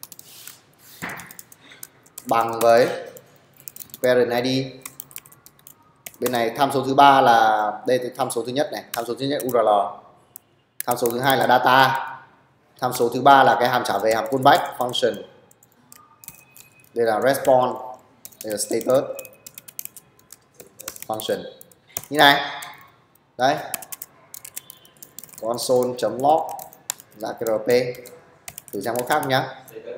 S1: bằng với parent i đê. Bên này tham số thứ ba là đây, thì tham số thứ nhất này, tham số thứ nhất u rờ lờ, tham số thứ hai là data, tham số thứ ba là cái hàm trả về, hàm callback function. Đây là response, đây là status function như này. Đấy, console.log ra rp, thử xem có khác nhá,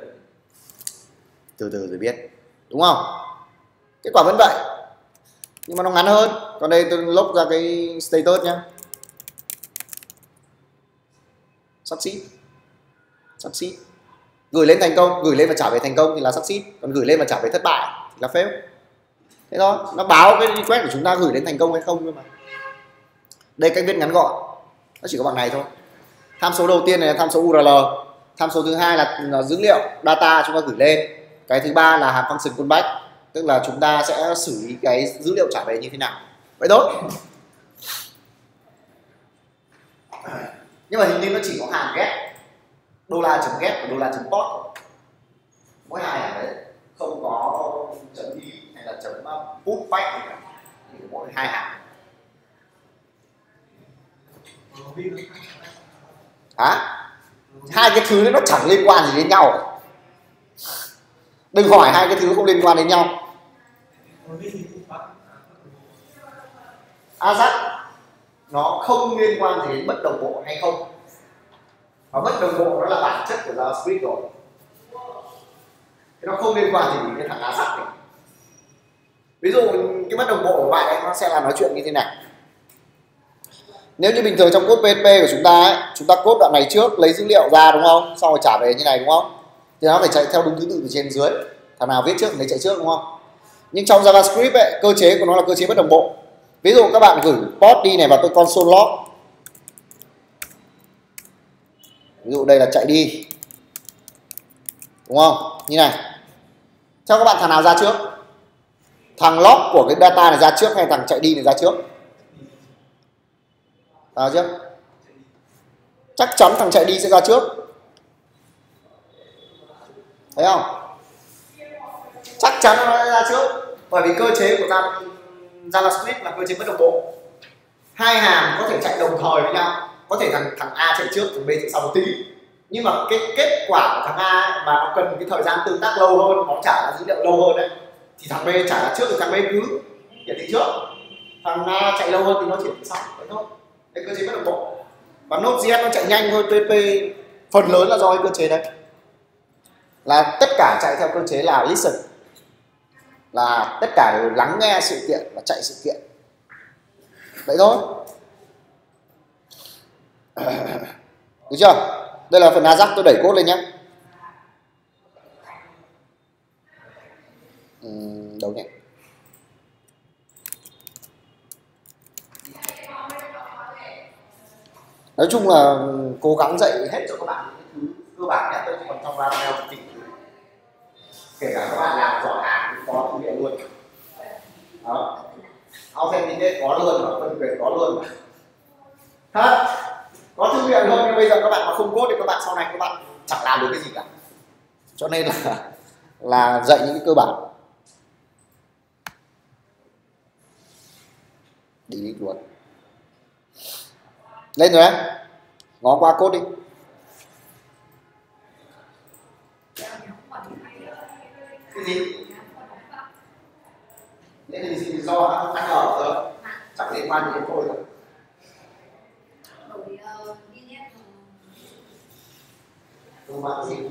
S1: từ từ rồi biết, đúng không? Kết quả vẫn vậy nhưng mà nó ngắn hơn. Còn đây tôi log ra cái status nhá, succeed, succeed, gửi lên thành công, gửi lên và trả về thành công thì là succeed, còn gửi lên và trả về thất bại thì là fail. Thế thôi, nó báo cái request của chúng ta gửi đến thành công hay không thôi mà. Đây cách viết ngắn gọn, nó chỉ có bằng này thôi. Tham số đầu tiên này là tham số u rờ lờ, tham số thứ hai là, là dữ liệu data chúng ta gửi lên, cái thứ ba là hàm function callback, tức là chúng ta sẽ xử lý cái dữ liệu trả về như thế nào. Vậy thôi. Nhưng mà hình như nó chỉ có hàm get, đô la chấm get và đô la chấm post, mỗi hai hàm đấy, không có chấm đi hay là chấm put back gì cả, chỉ mỗi hai hàm. Hả? Hai cái thứ nó chẳng liên quan gì đến nhau. Đừng hỏi hai cái thứ không liên quan đến nhau. Ajax nó không liên quan gì đến bất đồng bộ hay không. Và bất đồng bộ nó là bản chất của JavaScript rồi. nó không liên quan gì đến cái thằng Ajax này. Ví dụ cái bất đồng bộ của bạn ấy nó sẽ là nói chuyện như thế này. Nếu như bình thường trong code pê hát pê của chúng ta ấy, chúng ta code đoạn này trước, lấy dữ liệu ra đúng không, xong rồi trả về như này đúng không, thì nó phải chạy theo đúng thứ tự từ trên dưới, thằng nào viết trước thì lấy chạy trước đúng không. Nhưng trong JavaScript ấy, cơ chế của nó là cơ chế bất đồng bộ. Ví dụ các bạn gửi post đi này vào tôi console log, ví dụ đây là chạy đi đúng không, như này, theo các bạn thằng nào ra trước, thằng log của cái data này ra trước hay thằng chạy đi này ra trước? Ra trước. Chắc chắn thằng chạy đi sẽ ra trước, thấy không? Chắc chắn nó sẽ ra trước, bởi vì cơ chế của JavaScript là cơ chế bất đồng bộ. Hai hàm có thể chạy đồng thời với nhau, có thể thằng thằng A chạy trước, thằng B chạy sau một tí, nhưng mà cái kết quả của thằng A ấy, mà nó cần cái thời gian tương tác lâu hơn, nó trả ra dữ liệu lâu hơn đấy, thì thằng B trả ra trước thì thằng B cứ hiển thị trước, thằng A chạy lâu hơn thì nó hiển thị sau, vậy thôi. Đây cơ chế bất đồng bộ. Và Node.js nó chạy nhanh hơn pê hát pê phần lớn là do cái cơ chế đấy, là tất cả chạy theo cơ chế là listen, là tất cả đều lắng nghe sự kiện và chạy sự kiện, vậy thôi. Được chưa? Đây là phần Ajax, tôi đẩy code lên nhé. Uhm, đâu nhỉ? Nói chung là cố gắng dạy hết cho các bạn những thứ cơ bản nhất thôi, còn trong ra theo trình kể cả các bạn làm giỏi hàng cũng có thương hiệu luôn. Đó, authenticate có luôn, và phân quyền có luôn. Hết, có thương hiệu luôn, nhưng bây giờ các bạn mà không code thì các bạn sau này các bạn chẳng làm được cái gì cả. Cho nên là là dạy những cái cơ bản. Đi luôn. Lên rồi đấy, ngó qua code đi. Cái gì? Thế thì do ăn ở rồi, chắc liên quan đến tôi rồi. Tôi bán gì?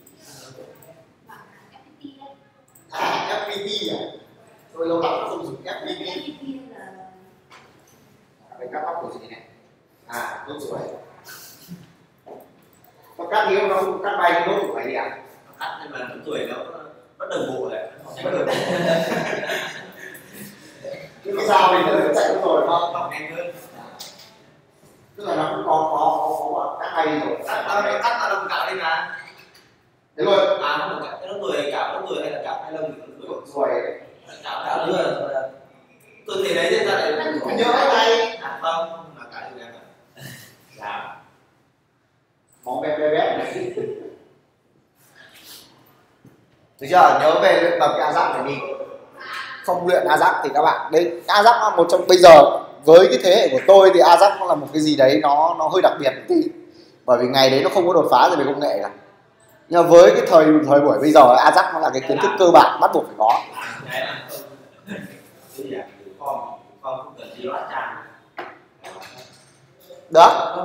S1: À, ép pê tê à? Tôi lâu lắm không dùng ép pê tê. Phải cắt tóc của gì này? À, đúng rồi. Nó cắt nếu nó không cắt bay cái nốt của mày đi à?
S2: Cắt nhưng mà nó tuổi nó bất đồng bộ này.
S1: Bất đồng bộ. Cái dao này nó chạy đúng rồi không?
S2: Học nhanh hơn.
S1: Tức là nó cũng có có có có cắt bay rồi.
S2: Cắt nó để cắt nó đồng cạo đi mà.
S1: Đúng rồi.
S2: À nó cạo nó tuổi cạo nó tuổi hay là cạo hai lông thì nó tuổi
S1: rồi.
S2: Cạo cạo nữa. Tôi thì đấy ra lại
S1: nhớ cái này.
S2: À không, mà cạo được em ạ. Dạ.
S1: Món bé bé bé này. Được chưa? Nhớ về luyện tập cái Ajax này đi. Không luyện Ajax thì các bạn đây, Ajax là một trong bây giờ với cái thế hệ của tôi thì Ajax nó là một cái gì đấy nó nó hơi đặc biệt một tí, bởi vì ngày đấy nó không có đột phá gì về công nghệ cả. Nhưng mà với cái thời thời buổi bây giờ Ajax nó là cái kiến thức cơ bản bắt buộc phải có. Đó.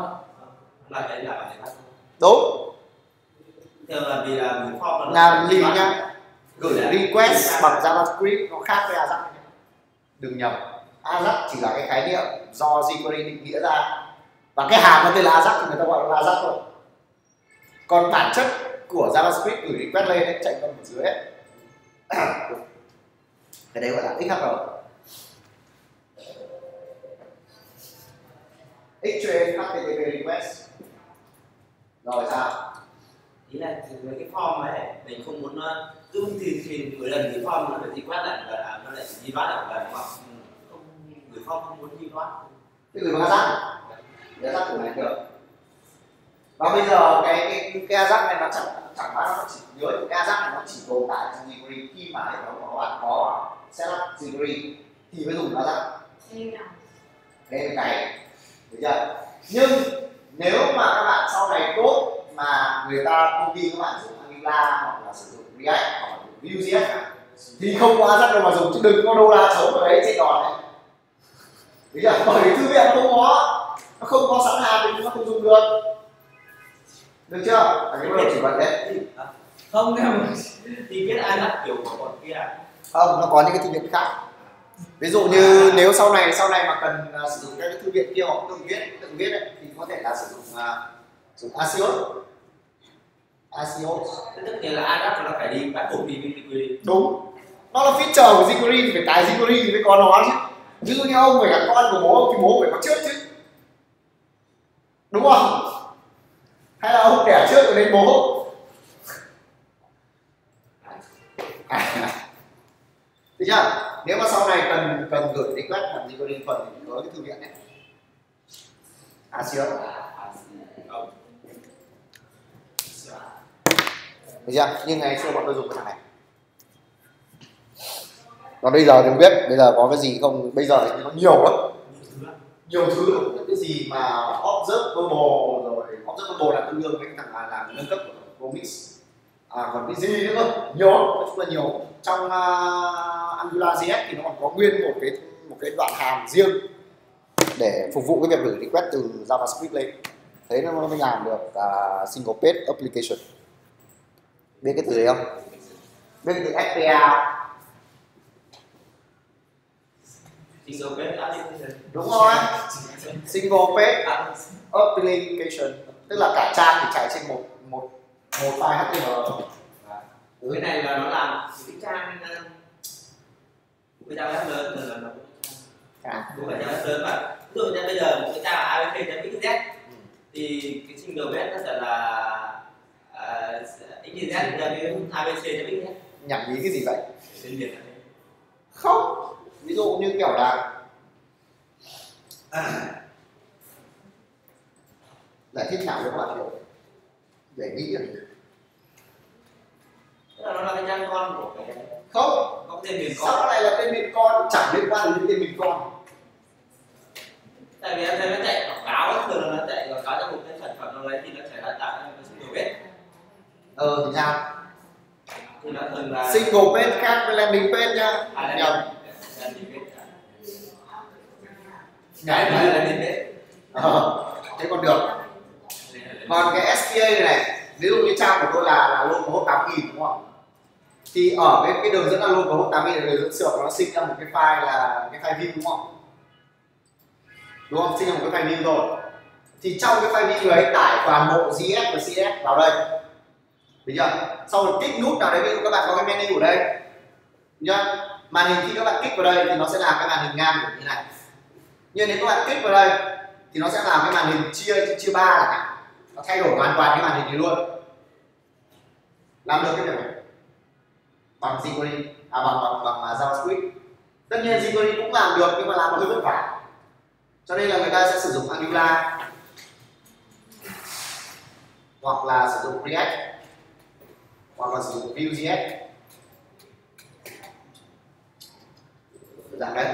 S1: Đúng.
S2: Thường là vì là gửi form
S1: là gì nhá, gửi request bằng JavaScript nó khác với Ajax. Đừng nhầm, Ajax chỉ là cái khái niệm do jQuery định nghĩa ra, và cái hàm nó tên là Ajax thì người ta gọi là Ajax thôi. Còn bản chất của JavaScript gửi request lên ấy, chạy con ở dưới ấy. Cái đấy gọi là ích hát rờ. Exchange hát tê tê pê request. Rồi sao?
S2: Ý là với cái form ấy mình không muốn cứ thì thì mỗi lần gửi form nó phải đi quét lại là nó lại đi bắt lại lần mà không gửi form không muốn đi bắt.
S1: Cái gửi bằng Ajax, cái Ajax của này được. Và bây giờ cái cái cái Ajax này nó chẳng chẳng qua nó chỉ nhớ cái Ajax này nó chỉ tồn tại trong jQuery, khi mà hệ thống của bạn có setup jQuery thì mới dùng Ajax. Đây là cái, được chưa? Nhưng nếu mà các bạn sau này code mà người ta công ty các bạn dùng Angular hoặc là sử dụng React hoặc là Vue.js thì không có Ajax đâu mà dùng, chứ đừng có đô la trống ở đấy chạy đòn đấy. Đấy là bởi vì thư viện nó không có, nó không có sẵn hàm thì nó không dùng được. Được chưa? À, cái này chỉ vậy đấy.
S2: Không em thì biết ai lắp kiểu của bọn kia.
S1: Không, nó có những cái thư viện khác. Ví dụ như à. nếu sau này sau này mà cần uh, sử dụng các cái thư viện kia họ tự viết tự viết ấy, thì có thể là sử dụng uh, dùng Axios. Axios.
S2: Tất nhiên là Adapt nó phải đi bắt buộc đi jQuery.
S1: Đúng. Nó là feature của jQuery thì phải tải jQuery thì mới có nó chứ. Ví dụ như ông phải là con của bố ông thì bố phải có trước chứ. Đúng không? Hay là ông đẻ trước rồi đến bố. Được chưa? Nếu mà sau này cần cần gửi request làm jQuery phần thì có cái thư viện này. Axios. Được chưa? Nhưng ngày xưa bọn tôi dùng cái thằng này. Còn bây giờ thì không biết, bây giờ có cái gì không? Bây giờ thì nó nhiều lắm. Nhiều thứ, những cái gì mà observable rồi, observable là tương đương với cái thằng là làm nâng cấp của Promise. À, còn cái gì nữa cơ? Nhiều, nói chung là nhiều. Trong uh, AngularJS thì nó còn có nguyên một cái một cái đoạn hàm riêng để phục vụ cái việc gửi request từ JavaScript lên. Thế nó mới làm được uh, single page application. Biết cái từ đấy không? Biết cái từ ép pê a.
S2: Single page application.
S1: Đúng rồi. Single page application, tức là cả trang thì chạy trên một một một file hát tê em lờ.
S2: Cái này là nó làm cái trang cái trang web lớn thường là nó cũng phải trang web lớn mà. Ví dụ như bây giờ một cái trang abc.xyz thì cái single page nó sẽ là xyz là cái abc.xyz.
S1: Nhảm ý cái gì vậy?
S2: Tên Việt là
S1: không, ví dụ như kiểu là à, giải thích nào cho các bạn hiểu để nghĩ được.
S2: Tức là nó là cái trang con của cái
S1: không
S2: có tên miền con.
S1: Sao này là tên miền con chẳng liên quan đến tên miền con.
S2: Tại vì em thấy nó chạy quảng cáo ấy, thường là nó chạy quảng cáo cho một cái sản phẩm nào đấy thì nó sẽ là tạo ra một cái single page.
S1: Ờ thì sao?
S2: Thì nó thường là
S1: single page khác với landing page nhá.
S2: À,
S1: nhầm.
S2: Landing page.
S1: Cái
S2: này là landing page.
S1: Ờ, thế còn được. Còn cái ét pê a này, này ví dụ như trang của tôi là là localhost tám nghìn đúng không? Thì ở cái cái đường dẫn là localhost tám nghìn là đường dẫn sửa nó sinh ra một cái file là cái file view đúng không? Đúng không? Sinh ra một cái file view rồi. Thì trong cái file view ấy tải toàn bộ giê ét và xê ét vào đây. Được chưa? Sau rồi kích nút nào đấy, ví dụ các bạn có cái menu ở đây. Được chưa? Màn hình khi các bạn kích vào đây thì nó sẽ làm cái màn hình ngang như thế này. Nhưng nếu các bạn kích vào đây thì nó sẽ làm cái màn hình chia chia ba là nó thay đổi hoàn toàn cái màn hình này luôn. Làm được cái việc này bằng jQuery, à bằng bằng bằng, bằng JavaScript. Tất nhiên jQuery cũng làm được nhưng mà làm nó hơi vất vả. Cho nên là người ta sẽ sử dụng Angular hoặc là sử dụng React hoặc là sử dụng Vue.js. Dạng đấy.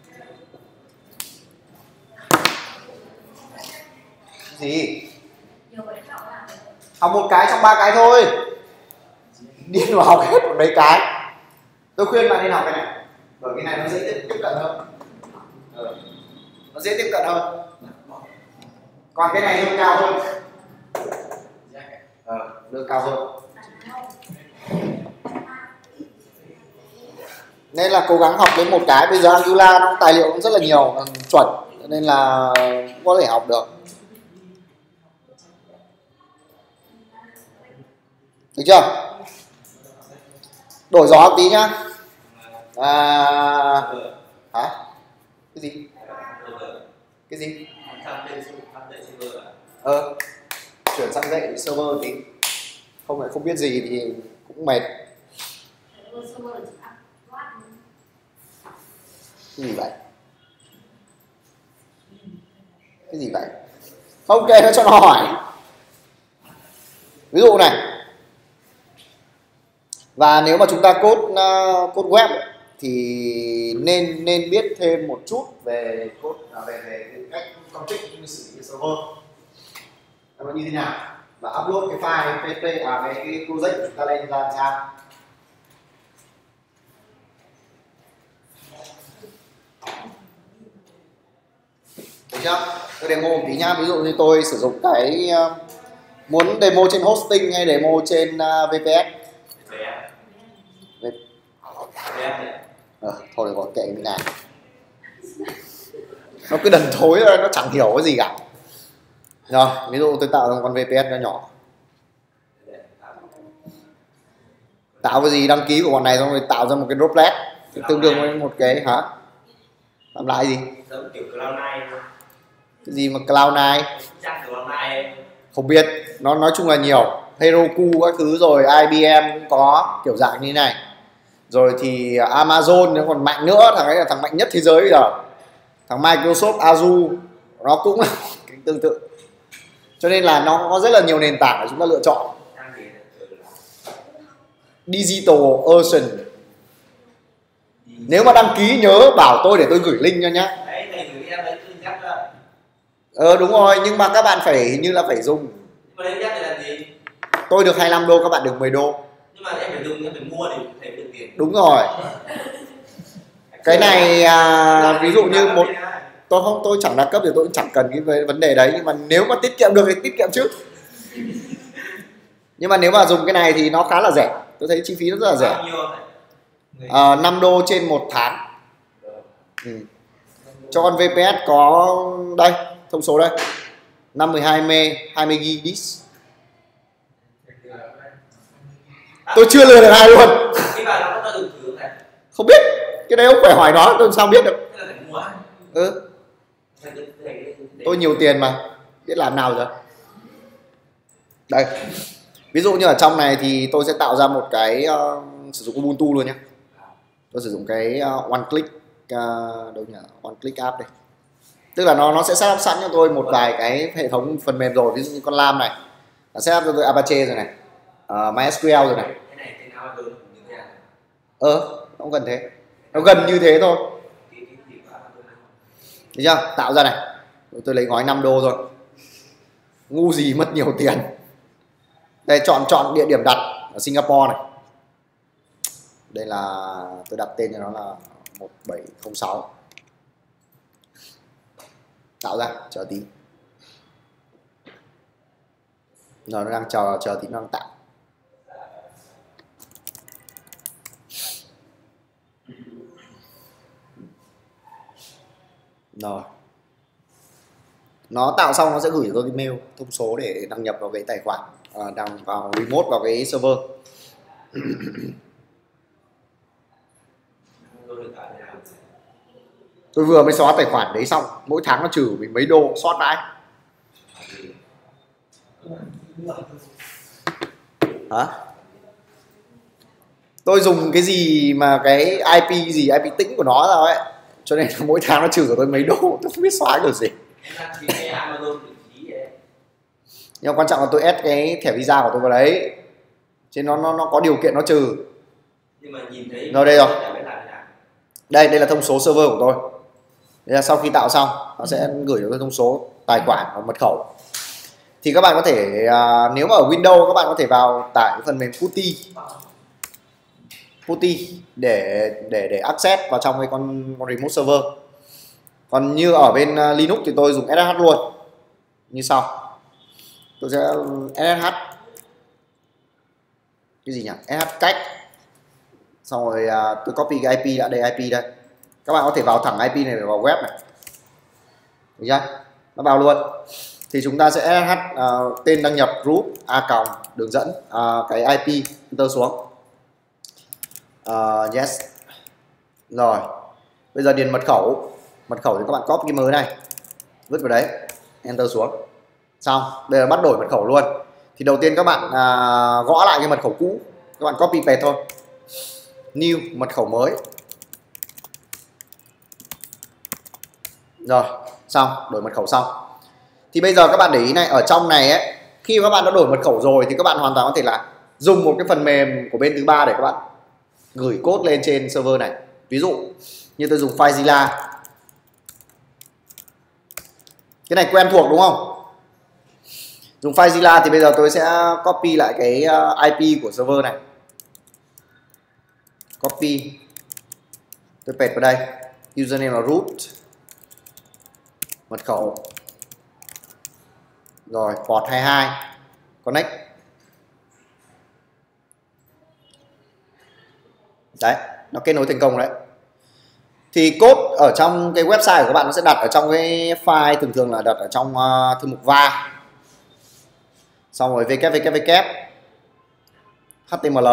S1: Gì? Học một cái trong ba cái thôi. Đi vào học hết một mấy cái. Tôi khuyên bạn nên học cái này, bởi cái này nó dễ tiếp, tiếp cận hơn. Ừ. Nó dễ tiếp cận hơn. Còn cái này lương cao hơn. Ờ, lương cao hơn. Nên là cố gắng học đến một cái. Bây giờ Angular nó tài liệu cũng rất là nhiều, chuẩn, nên là có thể học được. Được chưa? Đổi gió một tí nhá. À, hả? Cái gì? Cái gì? Ờ, chuyển sang dạy server tí. Không phải không biết gì thì cũng mệt. Cái gì vậy? Cái gì vậy? Ok, nó cho nó hỏi. Ví dụ này. Và nếu mà chúng ta code uh, code web thì nên nên biết thêm một chút về code uh, về về cách config xử lý server nó như thế nào và upload cái file pê pê à về cái project của chúng ta lên ra sao. Được chưa? Tôi demo một tí nhá. Ví dụ như tôi sử dụng cái uh, muốn demo trên hosting hay demo trên uh, vê pê ét ờ, thôi được rồi, kệ cái này nó cứ đần thối rồi, nó chẳng hiểu cái gì cả. Rồi ví dụ tôi tạo ra con vê pê ét nhỏ nhỏ, tạo cái gì đăng ký của con này xong rồi tạo ra một cái droplet tương đương với một cái hả, làm lại gì cái gì mà cloud nine không biết, nó nói chung là nhiều Heroku các thứ, rồi i bê em cũng có kiểu dạng như thế này, rồi thì Amazon nó còn mạnh nữa, thằng ấy là thằng mạnh nhất thế giới bây giờ, thằng Microsoft Azure nó cũng là cái tương tự, cho nên là nó có rất là nhiều nền tảng để chúng ta lựa chọn. Digital Ocean, nếu mà đăng ký nhớ bảo tôi để tôi gửi link cho nhá. Ờ đúng rồi, nhưng mà các bạn phải hình như là phải dùng. Tôi được hai mươi lăm đô, các bạn được mười đô.
S2: Nhưng mà em phải dùng, em phải mua để thấy được tiền.
S1: Đúng rồi. Cái này à, ví dụ như một tôi không tôi chẳng đẳng cấp thì tôi cũng chẳng cần cái vấn đề đấy, nhưng mà nếu mà tiết kiệm được thì tiết kiệm chứ. Nhưng mà nếu mà dùng cái này thì nó khá là rẻ, tôi thấy chi phí nó rất là rẻ. À, năm đô trên một tháng. Ừ. Cho con vê pê ét có đây thông số đây, năm mươi hai mê hai mươi gi disk. Tôi chưa lừa được ai luôn. Không biết, cái đấy ông phải hỏi nó, tôi sao biết được. Ừ. Tôi nhiều tiền mà, biết làm nào rồi. Đây, ví dụ như ở trong này thì tôi sẽ tạo ra một cái uh, sử dụng Ubuntu luôn nhé. Tôi sử dụng cái uh, one click uh, đâu nhỉ, one click app đây. Tức là nó nó sẽ setup sẵn cho tôi một vài cái hệ thống phần mềm rồi, ví dụ như con lam này, nó setup cho tôi Apache rồi này, uh, MySQL rồi này. Ờ, không cần thế, nó gần như thế thôi. Thấy chưa? Tạo ra này, tôi lấy gói năm đô thôi, ngu gì mất nhiều tiền. Đây, chọn chọn địa điểm đặt ở Singapore này. Đây là tôi đặt tên cho nó là một bảy không sáu. Tạo ra, chờ tí. Rồi nó đang chờ chờ tí, nó đang tạo. Rồi. Nó tạo xong nó sẽ gửi cho tôi cái mail thông số để đăng nhập vào cái tài khoản, à, đăng vào remote vào cái server. Tôi vừa mới xóa tài khoản đấy xong, mỗi tháng nó trừ mình mấy đô, sót vãi. Hả? Tôi dùng cái gì mà cái i pê gì, i pê tĩnh của nó rồi ấy, cho nên mỗi tháng nó trừ của tôi mấy đô, tôi không biết xóa kiểu gì. Nhưng quan trọng là tôi add cái thẻ visa của tôi vào đấy, chứ nó nó nó có điều kiện nó trừ.
S2: Nhưng mà nhìn thấy
S1: rồi đây rồi, đây đây là thông số server của tôi. Đây là sau khi tạo xong nó sẽ gửi cho tôi thông số tài khoản và mật khẩu. Thì các bạn có thể uh, nếu mà ở Windows các bạn có thể vào tải phần mềm Putty Putty để để để access vào trong cái con, con remote server. Còn như ở bên uh, Linux thì tôi dùng ét ét hát luôn. Như sau, tôi sẽ ét ét hát cái gì nhỉ, ét ét hát cách, xong rồi uh, tôi copy cái i pê đã, đây i pê đây. Các bạn có thể vào thẳng i pê này để vào web này, được chưa? Nó vào luôn. Thì chúng ta sẽ ét ét hát uh, tên đăng nhập root a còng đường dẫn uh, cái i pê, enter xuống. Uh, yes. Rồi. Bây giờ điền mật khẩu. Mật khẩu thì các bạn copy cái mới này, vứt vào đấy, enter xuống. Xong, bây giờ bắt đổi mật khẩu luôn. Thì đầu tiên các bạn uh, gõ lại cái mật khẩu cũ, các bạn copy paste thôi. New, mật khẩu mới. Rồi, xong, đổi mật khẩu xong. Thì bây giờ các bạn để ý này, ở trong này ấy, khi các bạn đã đổi mật khẩu rồi thì các bạn hoàn toàn có thể là dùng một cái phần mềm của bên thứ ba để các bạn gửi code lên trên server này. Ví dụ như tôi dùng FileZilla. Cái này quen thuộc đúng không? Dùng FileZilla thì bây giờ tôi sẽ copy lại cái i pê của server này. Copy. Tôi paste vào đây. Username là root. Mật khẩu. Rồi, port hai mươi hai. Connect. Đấy, nó kết nối thành công đấy. Thì code ở trong cái website của các bạn nó sẽ đặt ở trong cái file, thường thường là đặt ở trong uh, thư mục var, xong rồi www html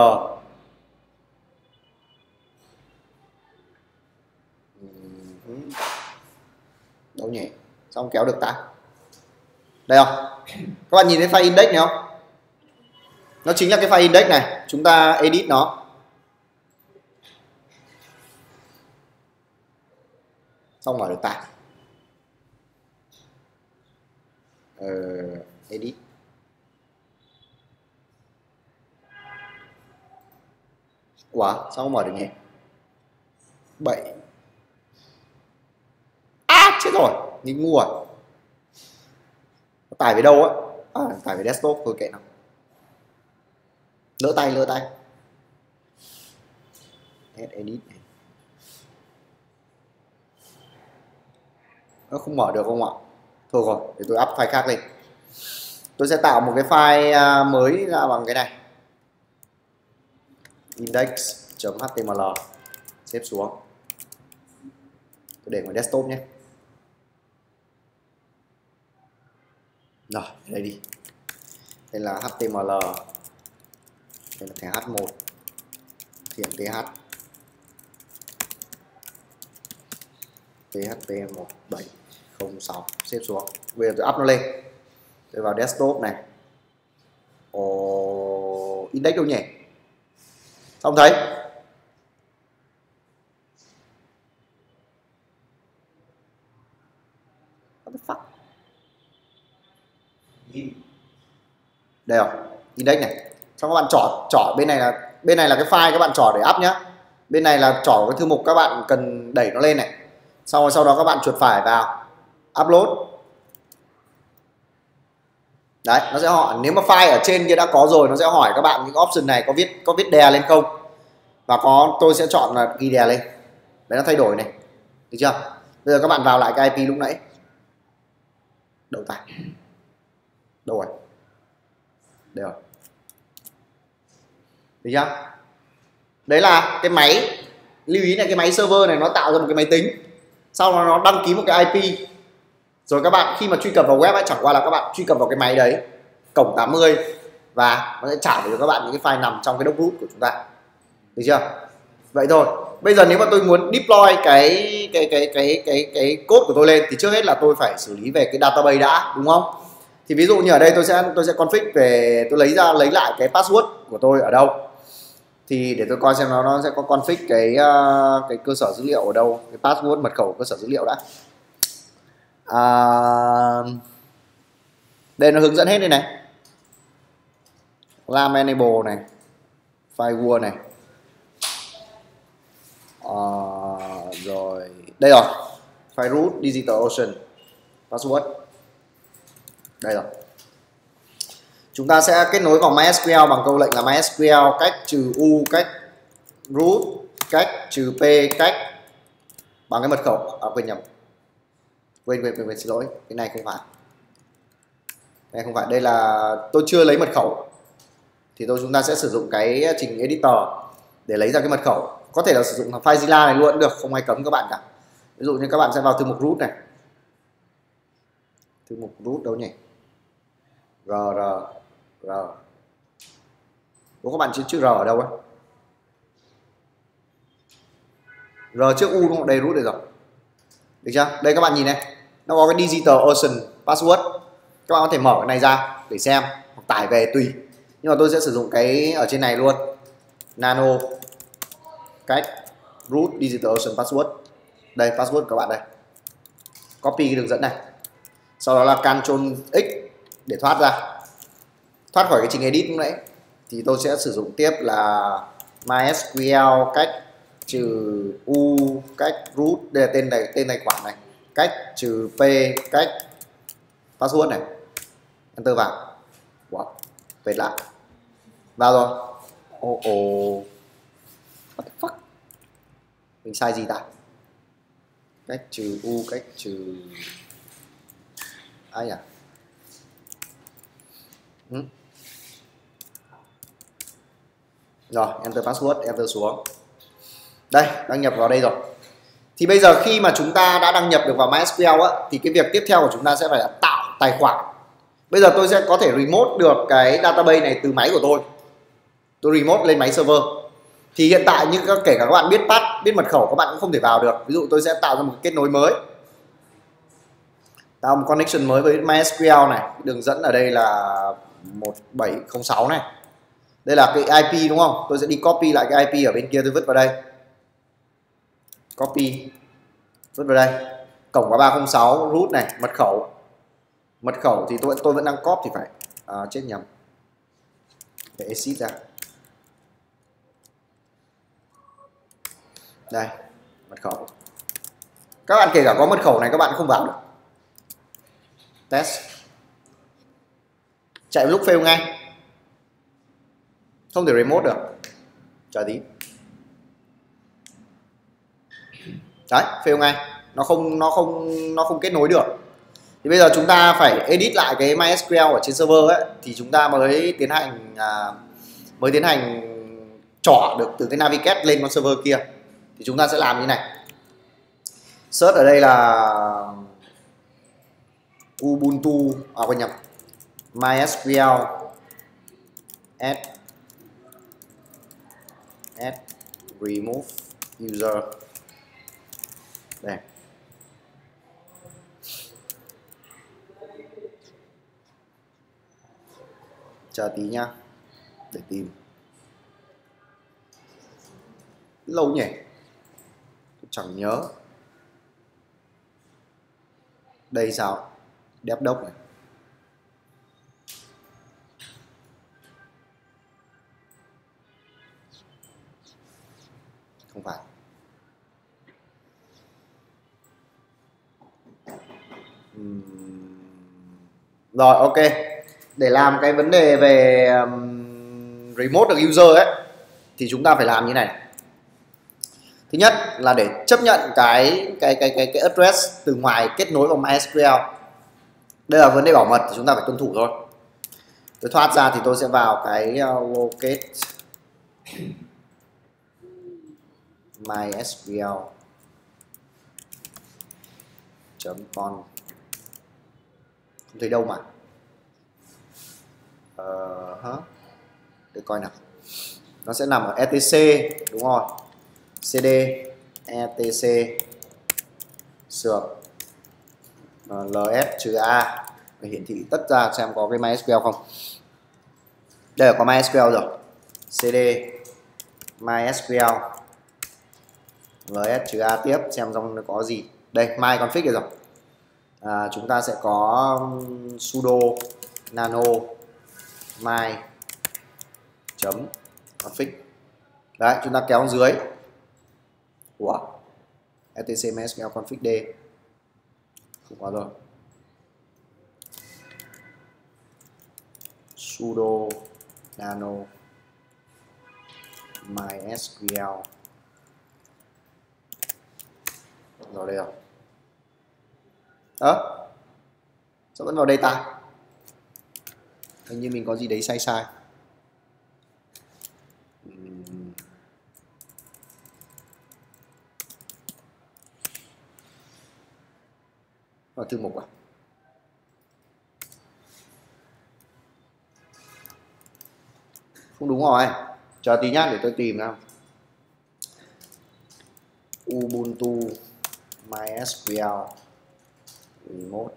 S1: đâu nhỉ, xong kéo được ta đây không, các bạn nhìn thấy file index này không, nó chính là cái file index này, chúng ta edit nó, xong mở được ta. Ờ, edit ủa sao không mở được nhỉ, bảy à chết rồi, nhìn ngu à, tải về đâu á, à, tải về desktop thôi kệ nào, lỡ tay lỡ tay edit này. Nó không mở được không ạ, thôi rồi để tôi up file khác lên, tôi sẽ tạo một cái file mới ra bằng cái này, index.html, xếp xuống, tôi để ngoài desktop nhé. Rồi đây đi, đây là html, đây là thẻ h một, thiện th, php một bảy không sáu, xếp xuống. Bây giờ tôi up nó lên, tôi vào desktop này, ồ index đâu nhỉ, xong thấy what the fuck, đây không, index này, xong các bạn chọn chọn bên này là bên này là cái file các bạn chọn để up nhá, bên này là chọn cái thư mục các bạn cần đẩy nó lên này, sau rồi sau đó các bạn chuột phải vào upload. Đấy, nó sẽ hỏi, nếu mà file ở trên kia đã có rồi nó sẽ hỏi các bạn những option này có viết có viết đè lên không, và có, tôi sẽ chọn là ghi đè lên, đấy nó thay đổi này, được chưa? Bây giờ các bạn vào lại cái i pê lúc nãy, đâu ta, đâu rồi, đây rồi, được chưa? Đấy là cái máy, lưu ý là cái máy server này nó tạo ra một cái máy tính, sau đó nó đăng ký một cái i pê, rồi các bạn khi mà truy cập vào web ấy, chẳng qua là các bạn truy cập vào cái máy đấy, cổng tám mươi, và nó sẽ trả về cho các bạn những cái file nằm trong cái doc root của chúng ta, được chưa? Vậy thôi. Bây giờ nếu mà tôi muốn deploy cái cái cái cái cái cái code của tôi lên thì trước hết là tôi phải xử lý về cái database đã, đúng không? Thì ví dụ như ở đây tôi sẽ tôi sẽ config về, tôi lấy ra lấy lại cái password của tôi ở đâu, thì để tôi coi xem nó nó sẽ có config cái cái cơ sở dữ liệu ở đâu, cái password mật khẩu cơ sở dữ liệu đã. À, đây nó hướng dẫn hết đây này, lam enable này, firewall này, à, rồi đây rồi, file root digital ocean password, đây rồi. Chúng ta sẽ kết nối vào MySQL bằng câu lệnh là MySQL cách trừ u cách root cách trừ p cách bằng cái mật khẩu, à quên nhầm, quên quên quên, quên xin lỗi, cái này không phải, cái này không phải, đây là tôi chưa lấy mật khẩu, thì tôi chúng ta sẽ sử dụng cái trình editor để lấy ra cái mật khẩu, có thể là sử dụng FileZilla này luôn cũng được, không ai cấm các bạn cả. Ví dụ như các bạn sẽ vào thư mục root này, thư mục root đâu nhỉ, r r r, đúng, các bạn chữ chữ r ở đâu ấy, r trước u đúng không, đây root đây rồi, được chưa? Đây các bạn nhìn này, nó có cái digital ocean password, các bạn có thể mở cái này ra để xem hoặc tải về tùy, nhưng mà tôi sẽ sử dụng cái ở trên này luôn, nano cách root digital ocean password, đây password của các bạn đây, copy cái đường dẫn này, sau đó là Ctrl X để thoát ra, thoát khỏi cái trình edit lúc nãy, thì tôi sẽ sử dụng tiếp là MySQL cách trừ u cách root, đây là tên này, tên tài khoản này, cách trừ p cách password này, enter vào, wow, về lại vào rồi, ô oh, ô oh. What the fuck, mình sai gì ta, cách trừ u cách trừ ai à, ừ. Rồi enter password, enter xuống, Đây, đăng nhập vào đây rồi. Thì bây giờ khi mà chúng ta đã đăng nhập được vào MySQL á, thì cái việc tiếp theo của chúng ta sẽ phải là tạo tài khoản. Bây giờ tôi sẽ có thể remote được cái database này từ máy của tôi. Tôi remote lên máy server. Thì hiện tại như các kể cả các bạn biết path, biết mật khẩu, các bạn cũng không thể vào được. Ví dụ tôi sẽ tạo ra một kết nối mới, tạo một connection mới với MySQL này. Đường dẫn ở đây là một bảy không sáu này. Đây là cái i pê đúng không? Tôi sẽ đi copy lại cái i pê ở bên kia, tôi vứt vào đây. Copy, vứt vào đây. Cổng ba không sáu root này, mật khẩu. Mật khẩu thì tôi tôi vẫn đang copy thì phải. À, chết nhầm. Để exit ra. Đây, mật khẩu. Các bạn kể cả có mật khẩu này các bạn không vào được. Test. Chạy lúc fail ngay. Không thể remote được. Chờ tí. Đấy, fail ngay. Nó không nó không nó không kết nối được. Thì bây giờ chúng ta phải edit lại cái MySQL ở trên server ấy, thì chúng ta mới tiến hành à, mới tiến hành trỏ được từ cái navigate lên con server kia. Thì chúng ta sẽ làm như này. Search ở đây là Ubuntu, à quên nhầm, MySQL add add remove user. Đây. Chờ tí nhá, để tìm. Lâu nhỉ, tôi chẳng nhớ. Đây sao? Đép đốc này. Không phải. Uhm. Rồi, ok. Để làm cái vấn đề về um, remote được user ấy, thì chúng ta phải làm như này. Thứ nhất là để chấp nhận cái cái cái cái cái address từ ngoài kết nối vào MySQL. Đây là vấn đề bảo mật thì chúng ta phải tuân thủ thôi. Tôi thoát ra thì tôi sẽ vào cái uh, locate MySQL chấm con, không thấy đâu mà. Uh, huh? Để coi nào. Nó sẽ nằm ở etc đúng rồi. cd etc sược ls trừ a để hiển thị tất ra xem có cái MySQL không. Đây là có MySQL rồi. cd MySQL ls trừ a tiếp xem trong nó có gì. Đây my config rồi. À, chúng ta sẽ có sudo nano my chấm config. Đấy, chúng ta kéo dưới. Ủa, etc MySQL config d không có rồi. Sudo nano MySQL rồi đây rồi. Ơ, à, sao vẫn vào đây ta? Hình như mình có gì đấy sai sai. Vào thư mục à? Không đúng rồi. Chờ tí nhá để tôi tìm nào. Ubuntu MySQL remote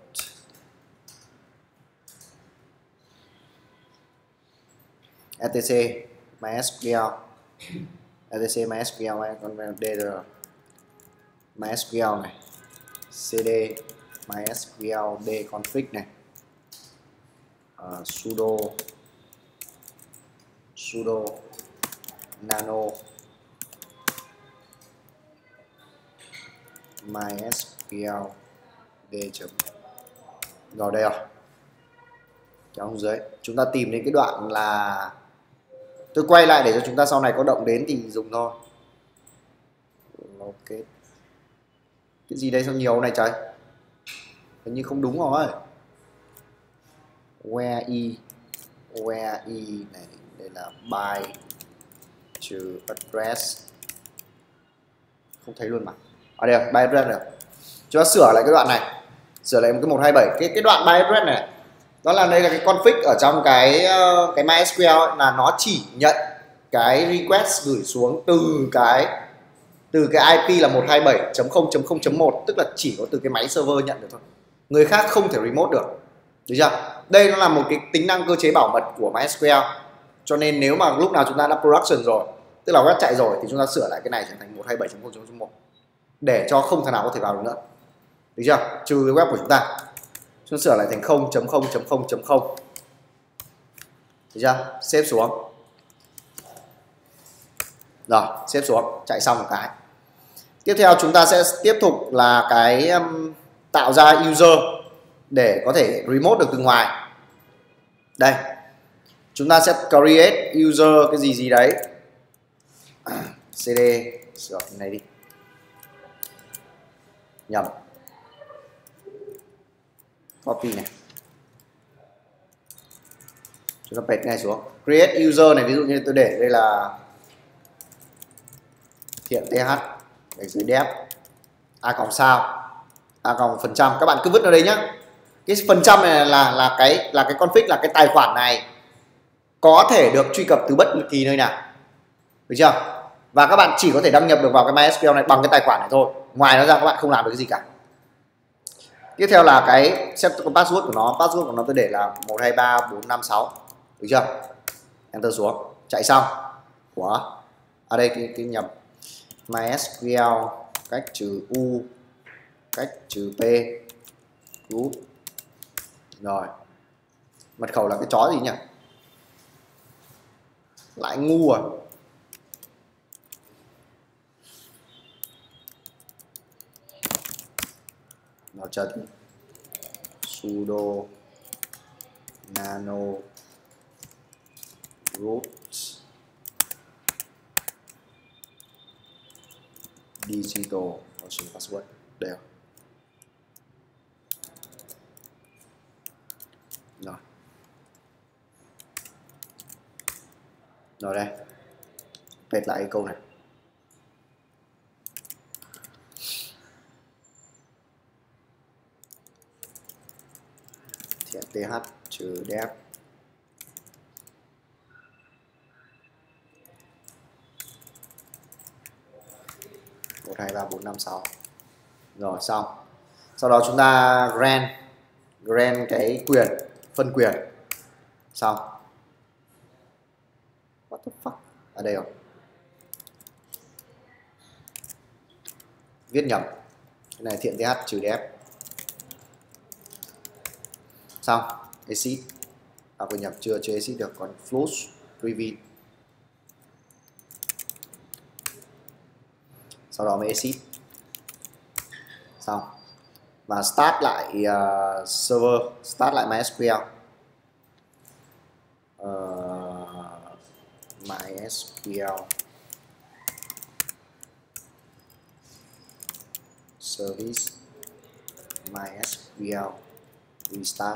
S1: etc MySQL etc MySQL con đây rồi. MySQL này cd MySQL d config này, uh, sudo sudo nano MySQL d chấm rồi đây rồi. Trong dưới chúng ta tìm đến cái đoạn là tôi quay lại để cho chúng ta sau này có động đến thì dùng thôi. Ok, cái gì đây sao nhiều này trời, hình như không đúng rồi. Where e where e này, đây là by trừ address không thấy luôn mà. Ở đây by address này. Chúng ta sửa lại cái đoạn này, sửa lại một cái một hai bảy, cái cái đoạn by address này, đó là đây là cái config ở trong cái cái MySQL ấy, là nó chỉ nhận cái request gửi xuống từ cái từ cái i pê là một hai bảy chấm không chấm không chấm một, tức là chỉ có từ cái máy server nhận được thôi, người khác không thể remote được, được chưa? Đây nó là một cái tính năng cơ chế bảo mật của MySQL, cho nên nếu mà lúc nào chúng ta đã production rồi, tức là web chạy rồi, thì chúng ta sửa lại cái này trở thành một hai bảy chấm không chấm một để cho không thằng nào có thể vào được nữa, được chưa? Trừ cái web của chúng ta, chúng ta sửa lại thành không chấm không chấm không chấm không, được chưa? Xếp xuống. Rồi, xếp xuống, chạy xong một cái. Tiếp theo chúng ta sẽ tiếp tục là cái um, tạo ra user để có thể remote được từ ngoài. Đây, chúng ta sẽ create user cái gì gì đấy, cd sửa cái này đi, nhầm, copy này, chúng ta paste ngay xuống. Create user này, ví dụ như tôi để đây là thiện th để dưới dev a cộng sao a cộng phần trăm, các bạn cứ vứt vào đây nhá. Cái phần trăm này là là cái là cái config, là cái tài khoản này có thể được truy cập từ bất kỳ nơi nào, được chưa? Và các bạn chỉ có thể đăng nhập được vào cái MySQL này bằng cái tài khoản này thôi, ngoài nó ra các bạn không làm được cái gì cả. Tiếp theo là cái set password của nó, password của nó tôi để là một hai ba bốn năm sáu, được chưa? Enter xuống, chạy xong. Ủa, ở đây cái, cái nhập MySQL cách trừ u cách trừ p root. Rồi, mật khẩu là cái chó gì nhỉ? Lại ngu à? Nào chờ tí. Sudo nano root digital option password đều. Rồi. Rồi đây. Paste lại cái câu này. Thiện th trừ dev một hai ba bốn năm sáu. Rồi xong. Sau đó chúng ta grant grant cái quyền, phân quyền. Xong. What the fuck? Ở đây rồi. Viết nhầm. Cái này thiện th trừ dev. Xong. Exit. À, tôi nhập chưa chưa exit được, còn flush preview. Sau đó mới exit. Xong. Và start lại uh, server, start lại MySQL. Uh, MySQL service MySQL restart.